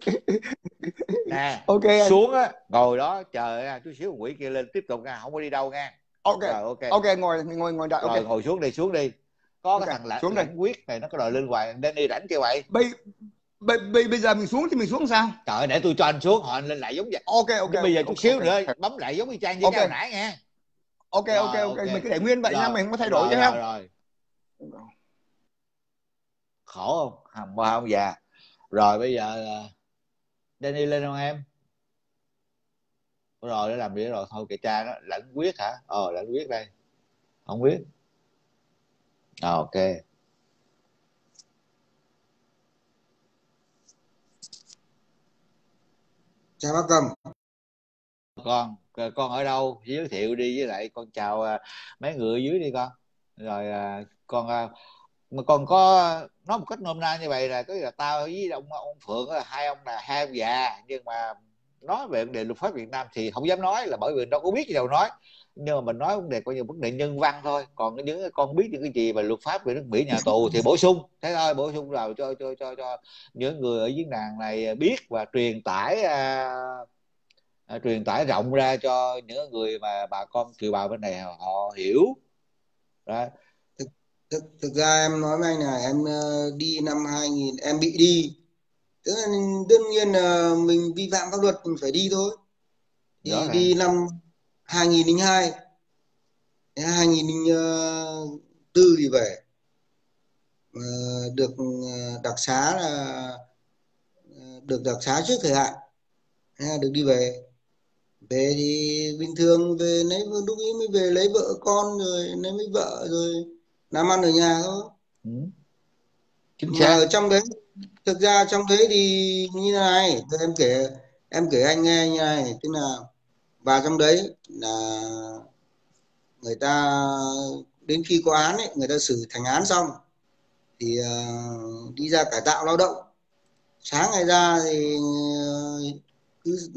[SPEAKER 1] Nè,
[SPEAKER 2] Ok anh.
[SPEAKER 1] xuống á ngồi đó chờ chút xíu quỷ kia lên tiếp tục nha, không có đi đâu nha.
[SPEAKER 2] Ok,
[SPEAKER 1] Rồi ok.
[SPEAKER 2] ok, ngồi đợi. Ok,
[SPEAKER 1] Rồi ngồi xuống đi. Có cái
[SPEAKER 2] ok,
[SPEAKER 1] thằng
[SPEAKER 2] xuống đây.
[SPEAKER 1] lãnh quyết này nó có đòi lên hoài, nên đi rảnh kêu vậy.
[SPEAKER 2] Bây giờ mình xuống thì mình xuống sao?
[SPEAKER 1] Trời ơi, để tôi cho anh xuống họ anh lên lại giống vậy.
[SPEAKER 2] Ok, ok,
[SPEAKER 1] Nhưng bây
[SPEAKER 2] ok,
[SPEAKER 1] giờ chút
[SPEAKER 2] ok,
[SPEAKER 1] xíu
[SPEAKER 2] ok,
[SPEAKER 1] nữa
[SPEAKER 2] ok,
[SPEAKER 1] bấm lại giống y chang với
[SPEAKER 2] ok,
[SPEAKER 1] cái hồi nãy nha.
[SPEAKER 2] ok, ok,
[SPEAKER 1] Rồi
[SPEAKER 2] ok,
[SPEAKER 1] ok.
[SPEAKER 2] mình cứ để nguyên vậy nha,
[SPEAKER 1] Rồi
[SPEAKER 2] mình không có thay đổi
[SPEAKER 1] rồi
[SPEAKER 2] chứ
[SPEAKER 1] rồi
[SPEAKER 2] không.
[SPEAKER 1] rồi. Khổ không, không già. Rồi bây giờ Danny lên không em? Rồi để làm gì rồi, thôi kệ cha nó. Lãnh quyết hả? Lãnh quyết đây. Không biết. Ok.
[SPEAKER 3] Chào bác Cầm.
[SPEAKER 1] Con ở đâu, giới thiệu đi, với lại con chào mấy người ở dưới đi con. Rồi con mà con có nói một cách nôm na như vậy là có nghĩa là tao với ông Phượng là hai ông già, nhưng mà nói về vấn đề luật pháp Việt Nam thì không dám nói, là bởi vì đâu có biết gì đâu nói. Nhưng mà mình nói vấn đề coi như vấn đề nhân văn thôi, còn những con biết những cái gì mà luật pháp về nước Mỹ nhà tù thì bổ sung thế thôi, bổ sung vào cho những người ở diễn đàn này biết, và truyền tải rộng ra cho những người mà bà con kiều bào bên này họ hiểu đó.
[SPEAKER 3] Thực ra em nói với anh là em đi năm 2000 em bị đi, tức là đương nhiên là mình vi phạm pháp luật mình phải đi thôi.
[SPEAKER 1] Rõ
[SPEAKER 3] Thì
[SPEAKER 1] ràng.
[SPEAKER 3] đi năm 2002, 2004 thì về. Ờ, được đặc xá là được đặc xá trước thời hạn. Thế là được đi về. Về thì bình thường về lấy, lúc ấy mới về lấy vợ con rồi lấy mấy vợ rồi làm ăn ở nhà thôi.
[SPEAKER 1] Ừ, chính
[SPEAKER 3] Mà
[SPEAKER 1] xác.
[SPEAKER 3] ở trong đấy, thực ra trong đấy thì như này, em kể anh nghe như này, tức là vào trong đấy là người ta đến khi có án ấy, người ta xử thành án xong thì đi ra cải tạo lao động. Sáng ngày ra thì cứ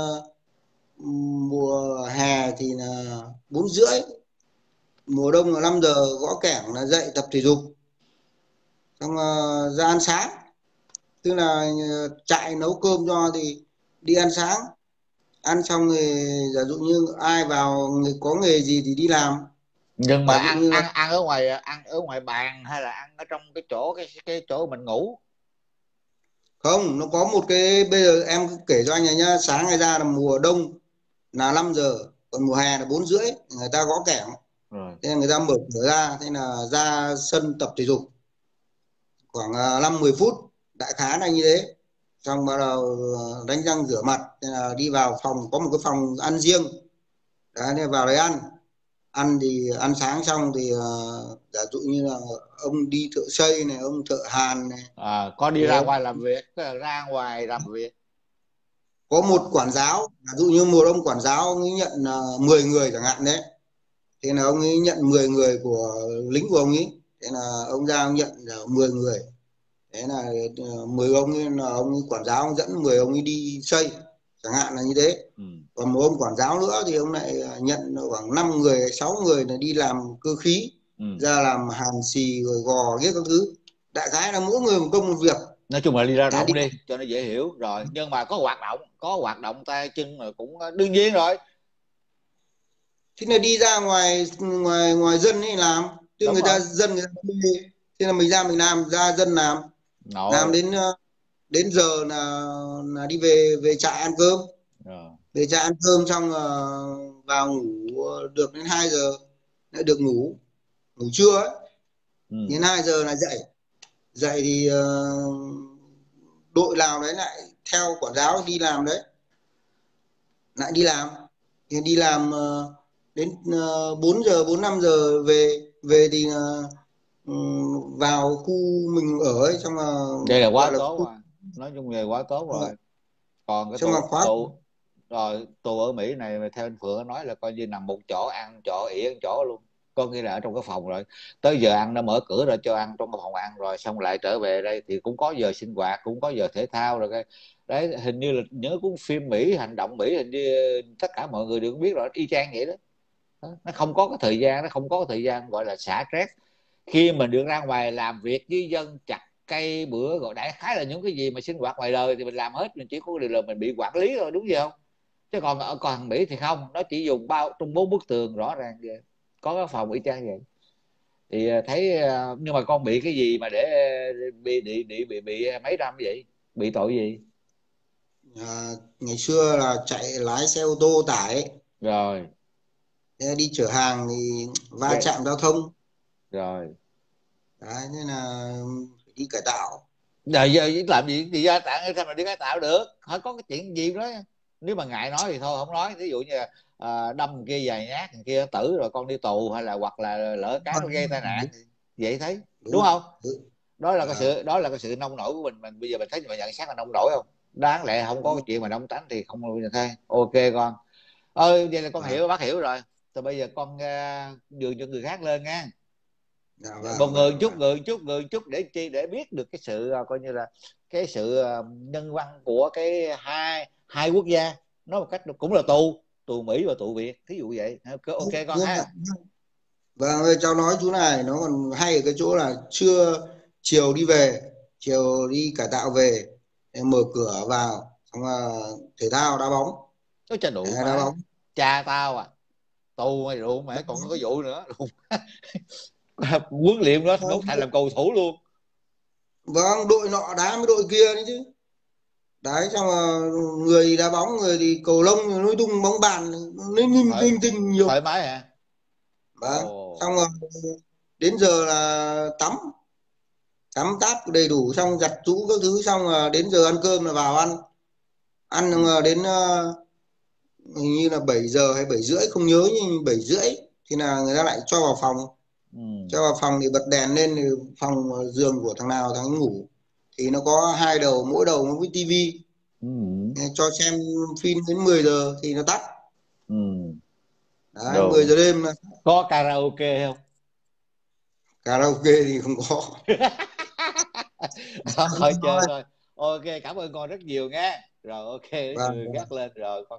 [SPEAKER 3] mùa hè thì là 4:30, mùa đông là 5 giờ gõ kẽng là dậy tập thể dục, xong ra ăn sáng, tức là chạy nấu cơm cho thì đi ăn sáng. Ăn xong thì giả dụ như ai vào người có nghề gì thì đi làm.
[SPEAKER 1] Nhưng mà
[SPEAKER 3] Giả dụ
[SPEAKER 1] ăn
[SPEAKER 3] như là
[SPEAKER 1] ăn ăn ở ngoài bàn hay là ăn ở trong cái chỗ cái chỗ mình ngủ?
[SPEAKER 3] không, nó có một cái, bây giờ em cứ kể cho anh này nhá. Sáng ngày ra là mùa đông là 5 giờ, còn mùa hè là 4:30, người ta gõ kẽng.
[SPEAKER 1] Rồi.
[SPEAKER 3] Thế là người ta mở cửa ra, thế là ra sân tập thể dục khoảng 5-10 phút, đại khái là như thế. Xong bắt đầu đánh răng rửa mặt, thế là đi vào phòng, có một cái phòng ăn riêng đấy, nên vào đấy ăn. Ăn thì ăn sáng xong thì giả dụ như là ông đi thợ xây này, ông thợ hàn này,
[SPEAKER 1] Con đi
[SPEAKER 3] thì
[SPEAKER 1] ra
[SPEAKER 3] ông
[SPEAKER 1] ngoài làm việc, ra ngoài làm việc.
[SPEAKER 3] có một quản giáo. Giả dụ như một ông quản giáo ông ấy nhận 10 người chẳng hạn đấy, thế là ông ấy nhận 10 người của lính của ông ấy, thế là ông ra ông nhận 10 người. Thế là 10 ông ấy là ông ấy quản giáo, ông dẫn 10 ông ấy đi xây chẳng hạn là như thế.
[SPEAKER 1] Ừ.
[SPEAKER 3] Còn một ông quản giáo nữa thì ông lại nhận khoảng 5 người 6 người là đi làm cơ khí,
[SPEAKER 1] Ừ.
[SPEAKER 3] ra làm hàn xì rồi gò ghét các thứ. Đại khái là mỗi người một công một việc.
[SPEAKER 1] Nói chung là đi lao
[SPEAKER 3] Thế đi,
[SPEAKER 1] động đi cho nó dễ hiểu rồi, nhưng mà có hoạt động tay chân là cũng đương nhiên rồi.
[SPEAKER 3] thế là đi ra ngoài ngoài ngoài dân ấy làm, chứ
[SPEAKER 1] Đúng
[SPEAKER 3] người ta
[SPEAKER 1] rồi.
[SPEAKER 3] dân người ta thuê. Thế là mình ra mình làm, ra dân làm
[SPEAKER 1] Nội.
[SPEAKER 3] đến giờ là đi về về trại ăn cơm.
[SPEAKER 1] Rồi.
[SPEAKER 3] Về trại ăn cơm xong vào ngủ được đến 2 giờ lại được ngủ, ngủ trưa ấy.
[SPEAKER 1] Ừ.
[SPEAKER 3] Đến 2 giờ là dậy. Dậy thì đội nào đấy lại theo quản giáo đi làm đấy, lại đi làm. Thì đi làm đến 4 giờ 4-5 giờ về. Về thì vào khu mình ở ấy, xong là
[SPEAKER 1] Đây là quá
[SPEAKER 3] gọi là
[SPEAKER 1] tốt
[SPEAKER 3] khu,
[SPEAKER 1] rồi, nói chung là quá tốt rồi. Còn cái
[SPEAKER 3] xong là
[SPEAKER 1] tù
[SPEAKER 3] khóa.
[SPEAKER 1] tù rồi tù ở Mỹ này mà theo anh Phượng nói là coi như nằm một chỗ, ăn chỗ ỉa một chỗ luôn. Có nghĩa là ở trong cái phòng rồi tới giờ ăn nó mở cửa ra cho ăn trong cái phòng ăn, rồi xong lại trở về đây thì cũng có giờ sinh hoạt, cũng có giờ thể thao rồi cái đấy. Hình như là những cuốn phim Mỹ, hành động Mỹ, hình như tất cả mọi người đều biết rồi, y chang vậy đó. Nó không có cái thời gian, nó không có cái thời gian gọi là xả stress. Khi mình được ra ngoài làm việc với dân, chặt cây bữa, gọi đại khái là những cái gì mà sinh hoạt ngoài đời thì mình làm hết, mình chỉ có điều là mình bị quản lý thôi, đúng không? Chứ còn ở còn Mỹ thì không, nó chỉ dùng trong 4 bức tường rõ ràng vậy. Có cái phòng y chang vậy. Thì thấy nhưng mà con bị cái gì mà để bị mấy năm vậy? Bị tội gì?
[SPEAKER 3] Ngày xưa là chạy lái xe ô tô tải ấy.
[SPEAKER 1] Rồi.
[SPEAKER 3] Thế đi chở hàng thì va
[SPEAKER 1] Cái.
[SPEAKER 3] chạm giao thông.
[SPEAKER 1] Rồi.
[SPEAKER 3] Đấy, nên là phải đi cải tạo.
[SPEAKER 1] Giờ làm gì thì ra tặng sao mà đi cái tạo được, phải có cái chuyện gì đó. Nếu mà ngại nói thì thôi không nói. Ví dụ như là đâm kia vài nhát, thằng kia tử rồi con đi tù, hay là hoặc là lỡ cái nó gây tai nạn, vậy thấy
[SPEAKER 3] Đúng
[SPEAKER 1] đúng
[SPEAKER 3] rồi.
[SPEAKER 1] không?
[SPEAKER 3] Đúng.
[SPEAKER 1] Đó là cái
[SPEAKER 3] À,
[SPEAKER 1] sự nông nổi của mình bây giờ mình thấy mình nhận xét là nông nổi không? đáng lẽ không có cái chuyện mà nóng tánh thì không được thôi. Ok con vậy là con hiểu, bác hiểu rồi. Rồi bây giờ con nhường cho người khác lên nha.
[SPEAKER 3] Dạ,
[SPEAKER 1] Một
[SPEAKER 3] vâng,
[SPEAKER 1] người
[SPEAKER 3] vâng,
[SPEAKER 1] chút,
[SPEAKER 3] vâng.
[SPEAKER 1] người chút để chi, để biết được cái sự coi như là cái sự nhân văn của cái hai quốc gia, nói một cách cũng là tù Mỹ và tù Việt, thí dụ vậy. Ok con
[SPEAKER 3] Nhưng mà,
[SPEAKER 1] ha.
[SPEAKER 3] vâng, cháu nói chú này nó còn hay ở cái chỗ là chiều đi về, chiều đi cải tạo về, mở cửa vào xong là thể thao đá bóng.
[SPEAKER 1] Nó cho đủ
[SPEAKER 3] Đá
[SPEAKER 1] má,
[SPEAKER 3] bóng.
[SPEAKER 1] cha tao à, tù mày rượu mày còn có cái vụ nữa huấn luyện đó đốt thành làm cầu thủ luôn.
[SPEAKER 3] Vâng, đội nọ đá với đội kia đấy chứ. Đấy, xong rồi người thì đá bóng, người thì cầu lông, nói chung bóng bàn linh linh
[SPEAKER 1] thoải
[SPEAKER 3] tinh tinh nhiều.
[SPEAKER 1] thoải mái hả?
[SPEAKER 3] Vâng,
[SPEAKER 1] Ồ.
[SPEAKER 3] xong rồi đến giờ là tắm tắm táp đầy đủ, xong giặt giũ các thứ, xong rồi đến giờ ăn cơm là vào ăn. Ăn đến hình như là 7 giờ hay 7 rưỡi không nhớ, nhưng 7 rưỡi thì là người ta lại cho vào phòng. Cho vào phòng thì bật đèn lên, thì phòng giường của thằng nào thằng ấy ngủ, thì nó có hai đầu, mỗi đầu nó với tivi. Cho xem phim đến 10 giờ thì nó tắt. Đấy, 10
[SPEAKER 1] Đồ.
[SPEAKER 3] giờ đêm là
[SPEAKER 1] Có karaoke không?
[SPEAKER 3] karaoke thì không có.
[SPEAKER 1] Thôi chơi thôi. Ok, cảm ơn con rất nhiều nha. Rồi ok,
[SPEAKER 3] Vâng,
[SPEAKER 1] người gác
[SPEAKER 3] vâng.
[SPEAKER 1] lên rồi con.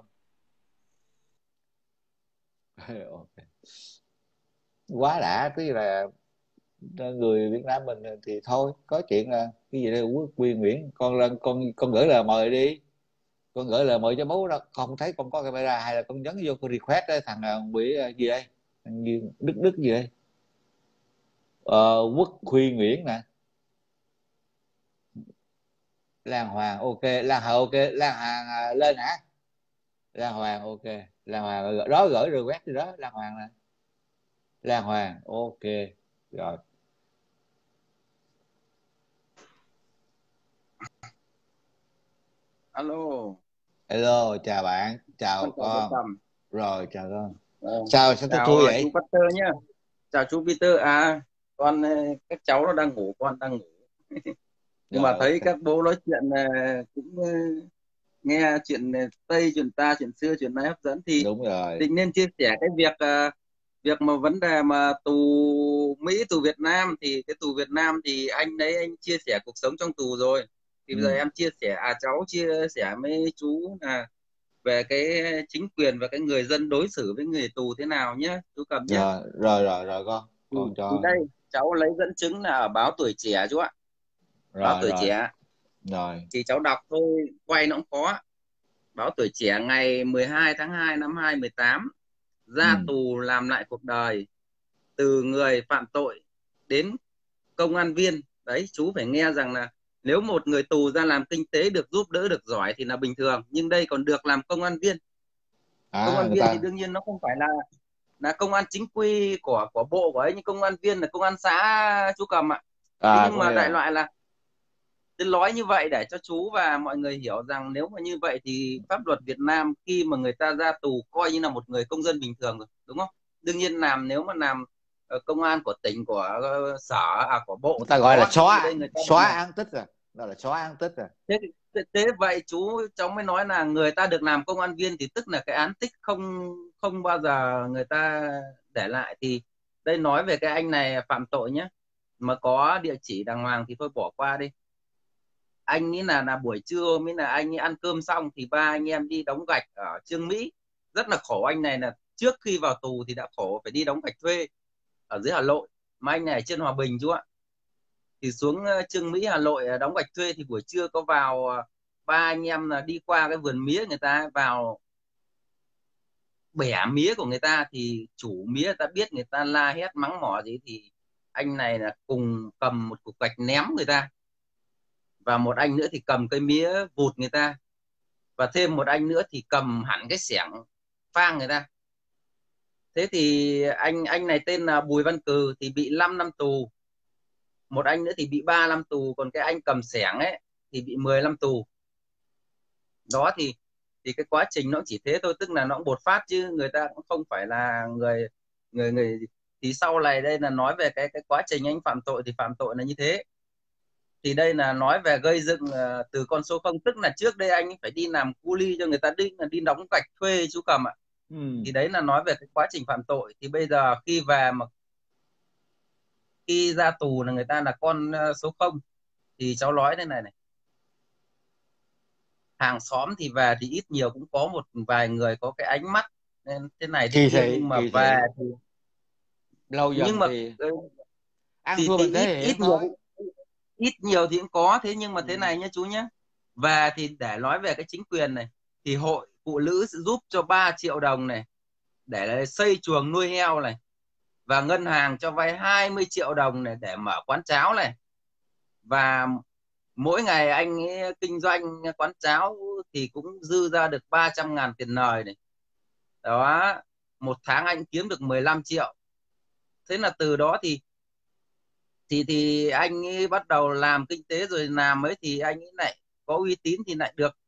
[SPEAKER 1] Ok. Quá đã, tức là người Việt Nam mình thì thôi, có chuyện là cái gì đây quốc quyền Nguyễn, con gửi lời mời đi, con gửi lời mời cho bố đó, không thấy con có camera, hay là con nhấn vô con request đấy, thằng Nguyễn gì đây, thằng Đức Đức gì đây, Quốc Huy Nguyễn nè, Lan Hoàng ok, Lan Hoàng ok, Lan Hoàng lên hả? Lan Hoàng ok, Lan Hoàng đó gửi request đi đó, Lan Hoàng nè, Lan Hoàng ok rồi.
[SPEAKER 4] Alo,
[SPEAKER 1] Hello, chào bạn,
[SPEAKER 4] con
[SPEAKER 1] chào
[SPEAKER 4] chào bố
[SPEAKER 1] con.
[SPEAKER 4] Tầm.
[SPEAKER 1] Rồi chào con.
[SPEAKER 4] Ờ,
[SPEAKER 1] Sao tôi
[SPEAKER 4] chào
[SPEAKER 1] thui
[SPEAKER 4] chú
[SPEAKER 1] vậy?
[SPEAKER 4] Peter nhá. Chào chú Peter. À, con các cháu nó đang ngủ, con đang ngủ. Nhưng mà
[SPEAKER 1] Rồi
[SPEAKER 4] thấy
[SPEAKER 1] ok.
[SPEAKER 4] các bố nói chuyện cũng nghe chuyện Tây, chuyện ta, chuyện xưa, chuyện này hấp dẫn, thì
[SPEAKER 1] Đúng rồi.
[SPEAKER 4] định nên chia sẻ cái việc mà vấn đề mà tù Mỹ, tù Việt Nam. Thì cái tù Việt Nam thì anh đấy, anh chia sẻ cuộc sống trong tù rồi. Thì bây giờ em chia sẻ, cháu chia sẻ với chú là về cái chính quyền và cái người dân đối xử với người tù thế nào nhé, chú Cầm nhé.
[SPEAKER 1] Rồi con
[SPEAKER 4] Thì
[SPEAKER 1] cho.
[SPEAKER 4] đây cháu lấy dẫn chứng là ở báo Tuổi Trẻ chú ạ. Báo
[SPEAKER 1] Rồi
[SPEAKER 4] Tuổi
[SPEAKER 1] rồi
[SPEAKER 4] Trẻ
[SPEAKER 1] rồi.
[SPEAKER 4] thì cháu đọc thôi, quay nó cũng có. Báo Tuổi Trẻ ngày 12 tháng 2 năm 2018: ra tù làm lại cuộc đời, từ người phạm tội đến công an viên. Đấy, chú phải nghe rằng là nếu một người tù ra làm kinh tế được, giúp đỡ được, giỏi thì là bình thường, nhưng đây còn được làm công an viên. Công an
[SPEAKER 1] Người
[SPEAKER 4] viên thì
[SPEAKER 1] ta
[SPEAKER 4] đương nhiên nó không phải là công an chính quy của bộ của ấy, nhưng công an viên là công an xã chú Cầm ạ. Thế nhưng
[SPEAKER 1] có
[SPEAKER 4] mà
[SPEAKER 1] nghĩa
[SPEAKER 4] đại
[SPEAKER 1] là
[SPEAKER 4] loại là tôi nói như vậy để cho chú và mọi người hiểu rằng nếu mà như vậy thì pháp luật Việt Nam khi mà người ta ra tù coi như là một người công dân bình thường rồi, đúng không? Đương nhiên làm, nếu mà làm công an của tỉnh, của sở, của bộ
[SPEAKER 1] người
[SPEAKER 4] thì
[SPEAKER 1] ta gọi là
[SPEAKER 4] khó, nhưng
[SPEAKER 1] xóa
[SPEAKER 4] đây người ta được
[SPEAKER 1] xóa
[SPEAKER 4] làm.
[SPEAKER 1] án tích rồi, đó là xóa án tích rồi.
[SPEAKER 4] Thế vậy cháu mới nói là người ta được làm công an viên thì tức là cái án tích không không bao giờ người ta để lại. Thì đây nói về cái anh này phạm tội nhé, mà có địa chỉ đàng hoàng thì thôi bỏ qua đi. Anh nghĩ là buổi trưa mới là anh ấy ăn cơm xong thì ba anh em đi đóng gạch ở Chương Mỹ. Rất là khổ, anh này là trước khi vào tù thì đã khổ, phải đi đóng gạch thuê ở dưới Hà Nội, mà anh này ở trên Hòa Bình chú ạ. Thì xuống Chương Mỹ Hà Nội đóng gạch thuê, thì buổi trưa có vào, ba anh em là đi qua cái vườn mía người ta, vào bẻ mía của người ta, thì chủ mía người ta biết người ta la hét mắng mỏ gì, thì anh này là cùng cầm một cục gạch ném người ta, và một anh nữa thì cầm cây mía vụt người ta, và thêm một anh nữa thì cầm hẳn cái xẻng phang người ta. Thế thì anh này tên là Bùi Văn Cừ thì bị 5 năm tù, một anh nữa thì bị 3 năm tù, còn cái anh cầm xẻng ấy thì bị 10 năm tù. Đó thì cái quá trình nó chỉ thế thôi, tức là nó cũng bột phát, chứ người ta cũng không phải là người người người thì sau này đây là nói về cái quá trình anh phạm tội, thì phạm tội là như thế. thì đây là nói về gây dựng từ con số 0, tức là trước đây anh phải đi làm cu li cho người ta đi đóng gạch thuê chú Cầm ạ. Thì đấy là nói về cái quá trình phạm tội. Thì bây giờ khi về mà khi ra tù là người ta là con số 0, thì cháu nói thế này này, hàng xóm thì về thì ít nhiều cũng có một vài người có cái ánh mắt nên thế này thế kia, nhưng mà
[SPEAKER 1] kỳ
[SPEAKER 4] về
[SPEAKER 1] thị
[SPEAKER 4] thì
[SPEAKER 1] lâu
[SPEAKER 4] nhưng
[SPEAKER 1] dần
[SPEAKER 4] mà
[SPEAKER 1] thì
[SPEAKER 4] ờ,
[SPEAKER 1] ăn thua mình thể hiện
[SPEAKER 4] ít
[SPEAKER 1] thôi.
[SPEAKER 4] nhiều thì cũng có, thế nhưng mà thế
[SPEAKER 1] Ừ.
[SPEAKER 4] này nhé chú nhé. Về thì để nói về cái chính quyền này, thì hội phụ nữ sẽ giúp cho 3 triệu đồng này để xây chuồng nuôi heo này, và ngân hàng cho vay 20 triệu đồng này để mở quán cháo này. Và mỗi ngày anh ấy kinh doanh quán cháo thì cũng dư ra được 300.000 tiền lời này. Đó, một tháng anh kiếm được 15 triệu. Thế là từ đó thì anh ấy bắt đầu làm kinh tế, rồi làm ấy thì anh ấy lại có uy tín, thì lại được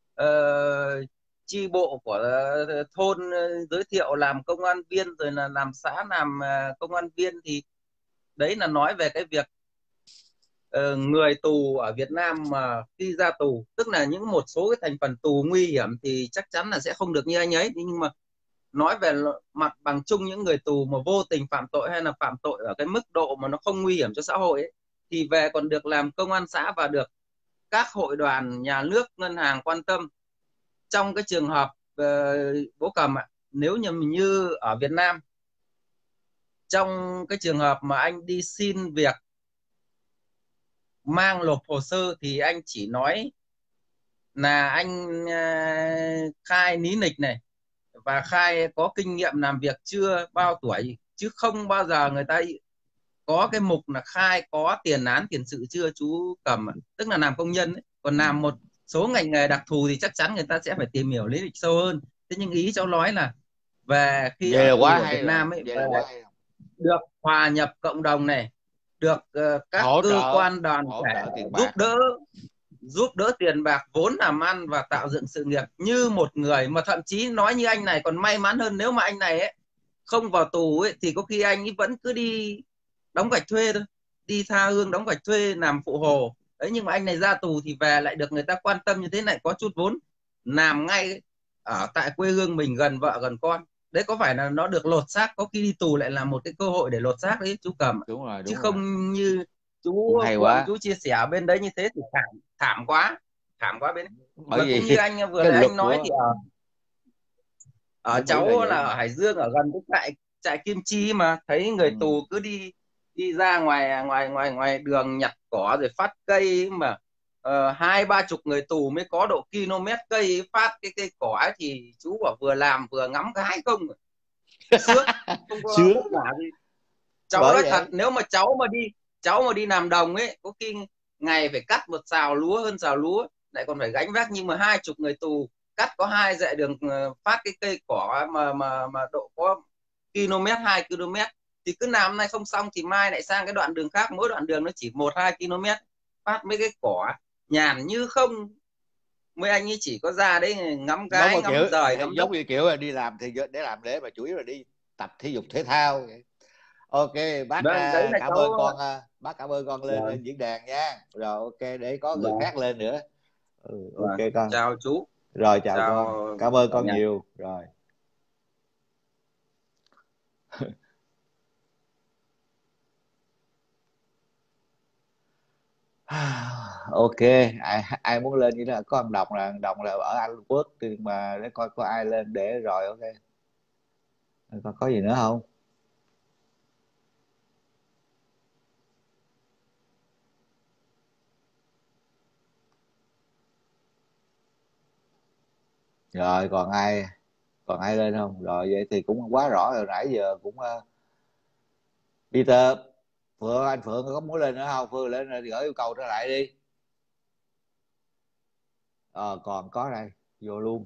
[SPEAKER 4] chi bộ của thôn giới thiệu làm công an viên, rồi là làm xã làm công an viên. Thì đấy là nói về cái việc người tù ở Việt Nam mà khi ra tù, tức là những một số cái thành phần tù nguy hiểm thì chắc chắn là sẽ không được như anh ấy, nhưng mà nói về mặt bằng chung những người tù mà vô tình phạm tội hay là phạm tội ở cái mức độ mà nó không nguy hiểm cho xã hội ấy, thì về còn được làm công an xã và được các hội đoàn, nhà nước, ngân hàng quan tâm. Trong cái trường hợp bố Cầm ạ, nếu như ở Việt Nam, trong cái trường hợp mà anh đi xin việc mang nộp hồ sơ thì anh chỉ nói là anh khai lý lịch này và khai có kinh nghiệm làm việc chưa bao tuổi, chứ không bao giờ người ta có cái mục là khai có tiền án tiền sự chưa chú Cầm ạ. Tức là làm công nhân ấy. Còn làm một số ngành nghề đặc thù thì chắc chắn người ta sẽ phải tìm hiểu lý lịch sâu hơn. Thế nhưng ý cháu nói là về khi
[SPEAKER 1] Vậy
[SPEAKER 4] ở
[SPEAKER 1] là
[SPEAKER 4] tù
[SPEAKER 1] quá
[SPEAKER 4] ở
[SPEAKER 1] hay
[SPEAKER 4] Việt
[SPEAKER 1] rồi,
[SPEAKER 4] Nam ấy,
[SPEAKER 1] vậy
[SPEAKER 4] về
[SPEAKER 1] là quá hay rồi.
[SPEAKER 4] được hòa nhập cộng đồng này, được các
[SPEAKER 1] hỗ
[SPEAKER 4] cơ
[SPEAKER 1] trợ
[SPEAKER 4] quan đoàn
[SPEAKER 1] hỗ
[SPEAKER 4] thể
[SPEAKER 1] trợ tiền
[SPEAKER 4] giúp
[SPEAKER 1] bạc.
[SPEAKER 4] đỡ tiền bạc, vốn làm ăn và tạo dựng sự nghiệp như một người. Mà thậm chí nói như anh này còn may mắn hơn, nếu mà anh này ấy không vào tù ấy thì có khi anh ấy vẫn cứ đi đóng gạch thuê thôi, đi tha hương đóng gạch thuê làm phụ hồ đấy. Nhưng mà anh này ra tù thì về lại được người ta quan tâm như thế này, có chút vốn làm ngay ở tại quê hương mình, gần vợ gần con. Đấy có phải là nó được lột xác, có khi đi tù lại là một cái cơ hội để lột xác đấy chú Cầm.
[SPEAKER 1] Đúng rồi,
[SPEAKER 4] Chứ
[SPEAKER 1] đúng rồi,
[SPEAKER 4] không như chú
[SPEAKER 1] cũng hay
[SPEAKER 4] Phượng
[SPEAKER 1] quá.
[SPEAKER 4] chú chia sẻ bên đấy như thế thì thảm quá, thảm quá bên đấy.
[SPEAKER 1] Bởi
[SPEAKER 4] Mà cũng như
[SPEAKER 1] vì
[SPEAKER 4] anh vừa
[SPEAKER 1] cái
[SPEAKER 4] nãy
[SPEAKER 1] luật
[SPEAKER 4] anh nói thì
[SPEAKER 1] của
[SPEAKER 4] ở
[SPEAKER 1] nước Mỹ là
[SPEAKER 4] cháu là
[SPEAKER 1] vậy mà.
[SPEAKER 4] ở Hải Dương, ở gần cái trại trại Kim Chi, mà thấy người
[SPEAKER 1] Ừ.
[SPEAKER 4] tù cứ đi đi ra ngoài đường nhặt cỏ rồi phát cây, mà 20-30 người tù mới có độ km cây phát cái cây cỏ ấy, thì chú bảo vừa làm vừa ngắm gái không, sướng, không có vất
[SPEAKER 1] Sướng.
[SPEAKER 4] vả gì. Cháu
[SPEAKER 1] Bởi
[SPEAKER 4] nói thật,
[SPEAKER 1] vậy
[SPEAKER 4] nếu mà cháu mà đi làm đồng ấy, có khi ngày phải cắt một sào lúa, hơn sào lúa, lại còn phải gánh vác. Nhưng mà 20 người tù cắt có 2 dặm đường, phát cái cây cỏ mà độ có km, 2 km, thì cứ làm nay không xong thì mai lại sang cái đoạn đường khác, mỗi đoạn đường nó chỉ 1-2 km, phát mấy cái cỏ nhàn như không. Mấy anh ấy chỉ có ra đấy ngắm
[SPEAKER 1] giống
[SPEAKER 4] gái,
[SPEAKER 1] như kiểu
[SPEAKER 4] ngắm giời, ngắm đất.
[SPEAKER 1] giống như kiểu là đi làm thì để làm lễ, mà chủ yếu là đi tập thể dục thể thao vậy. Ok, bác
[SPEAKER 4] Vâng, đấy là
[SPEAKER 1] cảm ơn
[SPEAKER 4] cháu.
[SPEAKER 1] con, bác cảm ơn con lên
[SPEAKER 4] Vâng,
[SPEAKER 1] lên diễn đàn nha. Rồi ok, để có người
[SPEAKER 4] vâng,
[SPEAKER 1] khác lên nữa. Ok
[SPEAKER 4] vâng.
[SPEAKER 1] con.
[SPEAKER 4] Chào chú.
[SPEAKER 1] Rồi chào
[SPEAKER 4] Chào
[SPEAKER 1] con, cảm ơn
[SPEAKER 4] cả
[SPEAKER 1] con
[SPEAKER 4] nhà.
[SPEAKER 1] nhiều. Rồi. Ok, ai muốn lên như là có thằng Đồng là ở Anh Quốc, thì mà để coi có ai lên để rồi. Ok, có gì nữa không? Rồi còn ai lên không? Rồi vậy thì cũng quá rõ rồi, nãy giờ cũng Peter, Phượng, anh Phượng có muốn lên nữa không? Phương lên rồi thì gửi yêu cầu trở lại đi. Còn có đây, vô luôn.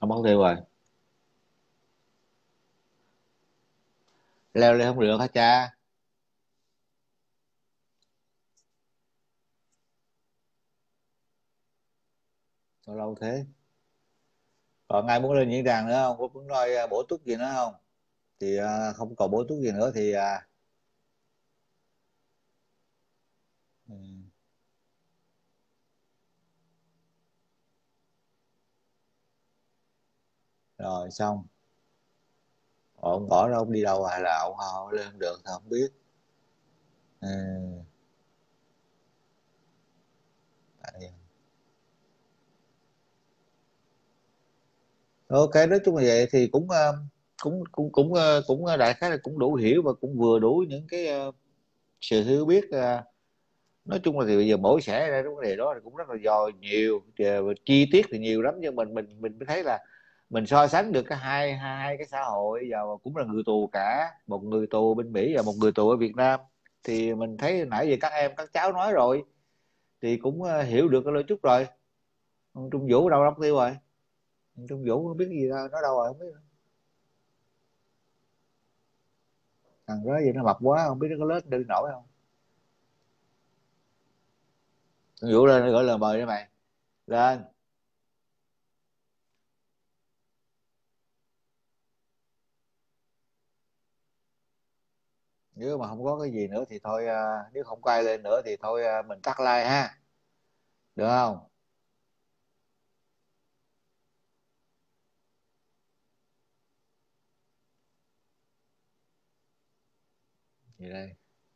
[SPEAKER 1] Không mất tiêu rồi. Leo lên không được hả cha? Sao lâu thế? Còn ai muốn lên diễn đàn nữa không? Có muốn nói bổ túc gì nữa không? Thì không còn bổ túc gì nữa thì ừ, rồi xong. Ông bỏ ra ông đi đâu hay là ông lên không được thì không biết. Ừ. Tại- ok, nói chung là vậy thì cũng cũng đại khái là cũng đủ hiểu và cũng vừa đủ những cái sự hiểu biết. Nói chung là thì bây giờ mỗi xảy ra cái vấn đề đó thì cũng rất là do nhiều chi tiết thì nhiều lắm, nhưng mình mới thấy là mình so sánh được cái hai cái xã hội giờ cũng là người tù cả, một người tù bên Mỹ và một người tù ở Việt Nam, thì mình thấy nãy giờ các em các cháu nói rồi thì cũng hiểu được cái lối chút rồi. Còn Trung Vũ đâu mất tiêu rồi? Trung Vũ không biết gì đâu, nó đâu rồi không biết. Thằng đó gì nó mập quá không biết nó có lết đi nổi không. Trung Vũ lên gọi lời mời cho mày lên. Nếu mà không có cái gì nữa thì thôi nếu không có ai lên nữa thì thôi mình tắt like ha, được không? Gì đây?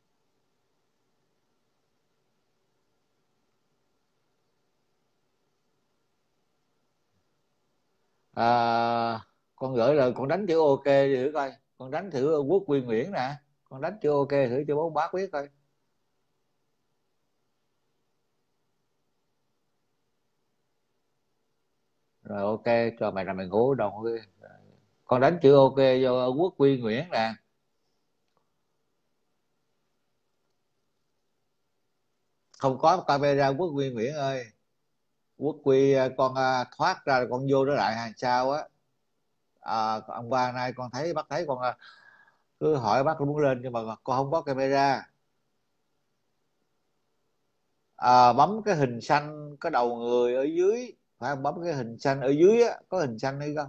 [SPEAKER 1] à, con gửi lời con đánh chữ ok đi thử coi, con đánh thử Quốc Quy Nguyễn nè, con đánh chữ ok thử cho bố bác biết coi. Rồi ok, cho mày là mày ngủ đâu con đánh chữ ok cho Quốc Quy Nguyễn nè. Không có camera Quốc Quy Nguyễn ơi. Quốc Quy con thoát ra con vô đó lại hàng sao á. Ông ba nay con thấy bác thấy con cứ hỏi bác muốn lên nhưng mà con không có camera. Bấm cái hình xanh có đầu người ở dưới, phải không? Bấm cái hình xanh ở dưới á, có hình xanh hay không?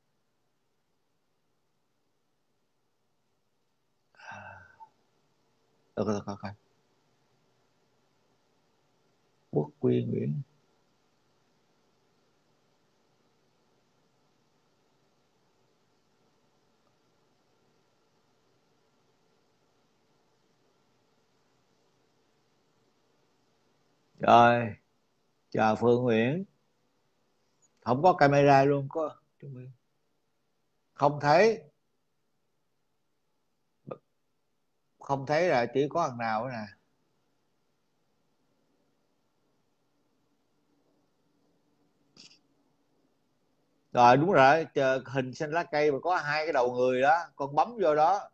[SPEAKER 1] Được rồi, coi coi. Quốc Quy Nguyễn. Rồi, chào Phương Nguyễn. Không có camera luôn, có không thấy, không thấy là chỉ có thằng nào nữa nè. Rồi đúng rồi, chờ hình xanh lá cây mà có hai cái đầu người đó, con bấm vô đó.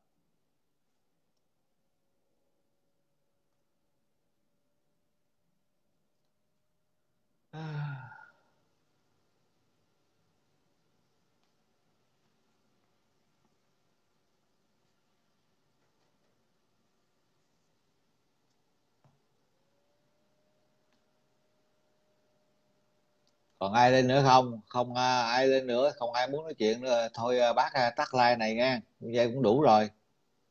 [SPEAKER 1] Còn ai lên nữa không? Không ai lên nữa, không ai muốn nói chuyện nữa thôi. Bác tắt like này nha, vậy cũng đủ rồi.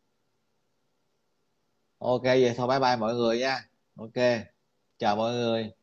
[SPEAKER 1] Ok vậy thôi, bye bye mọi người nha. Ok, chào mọi người.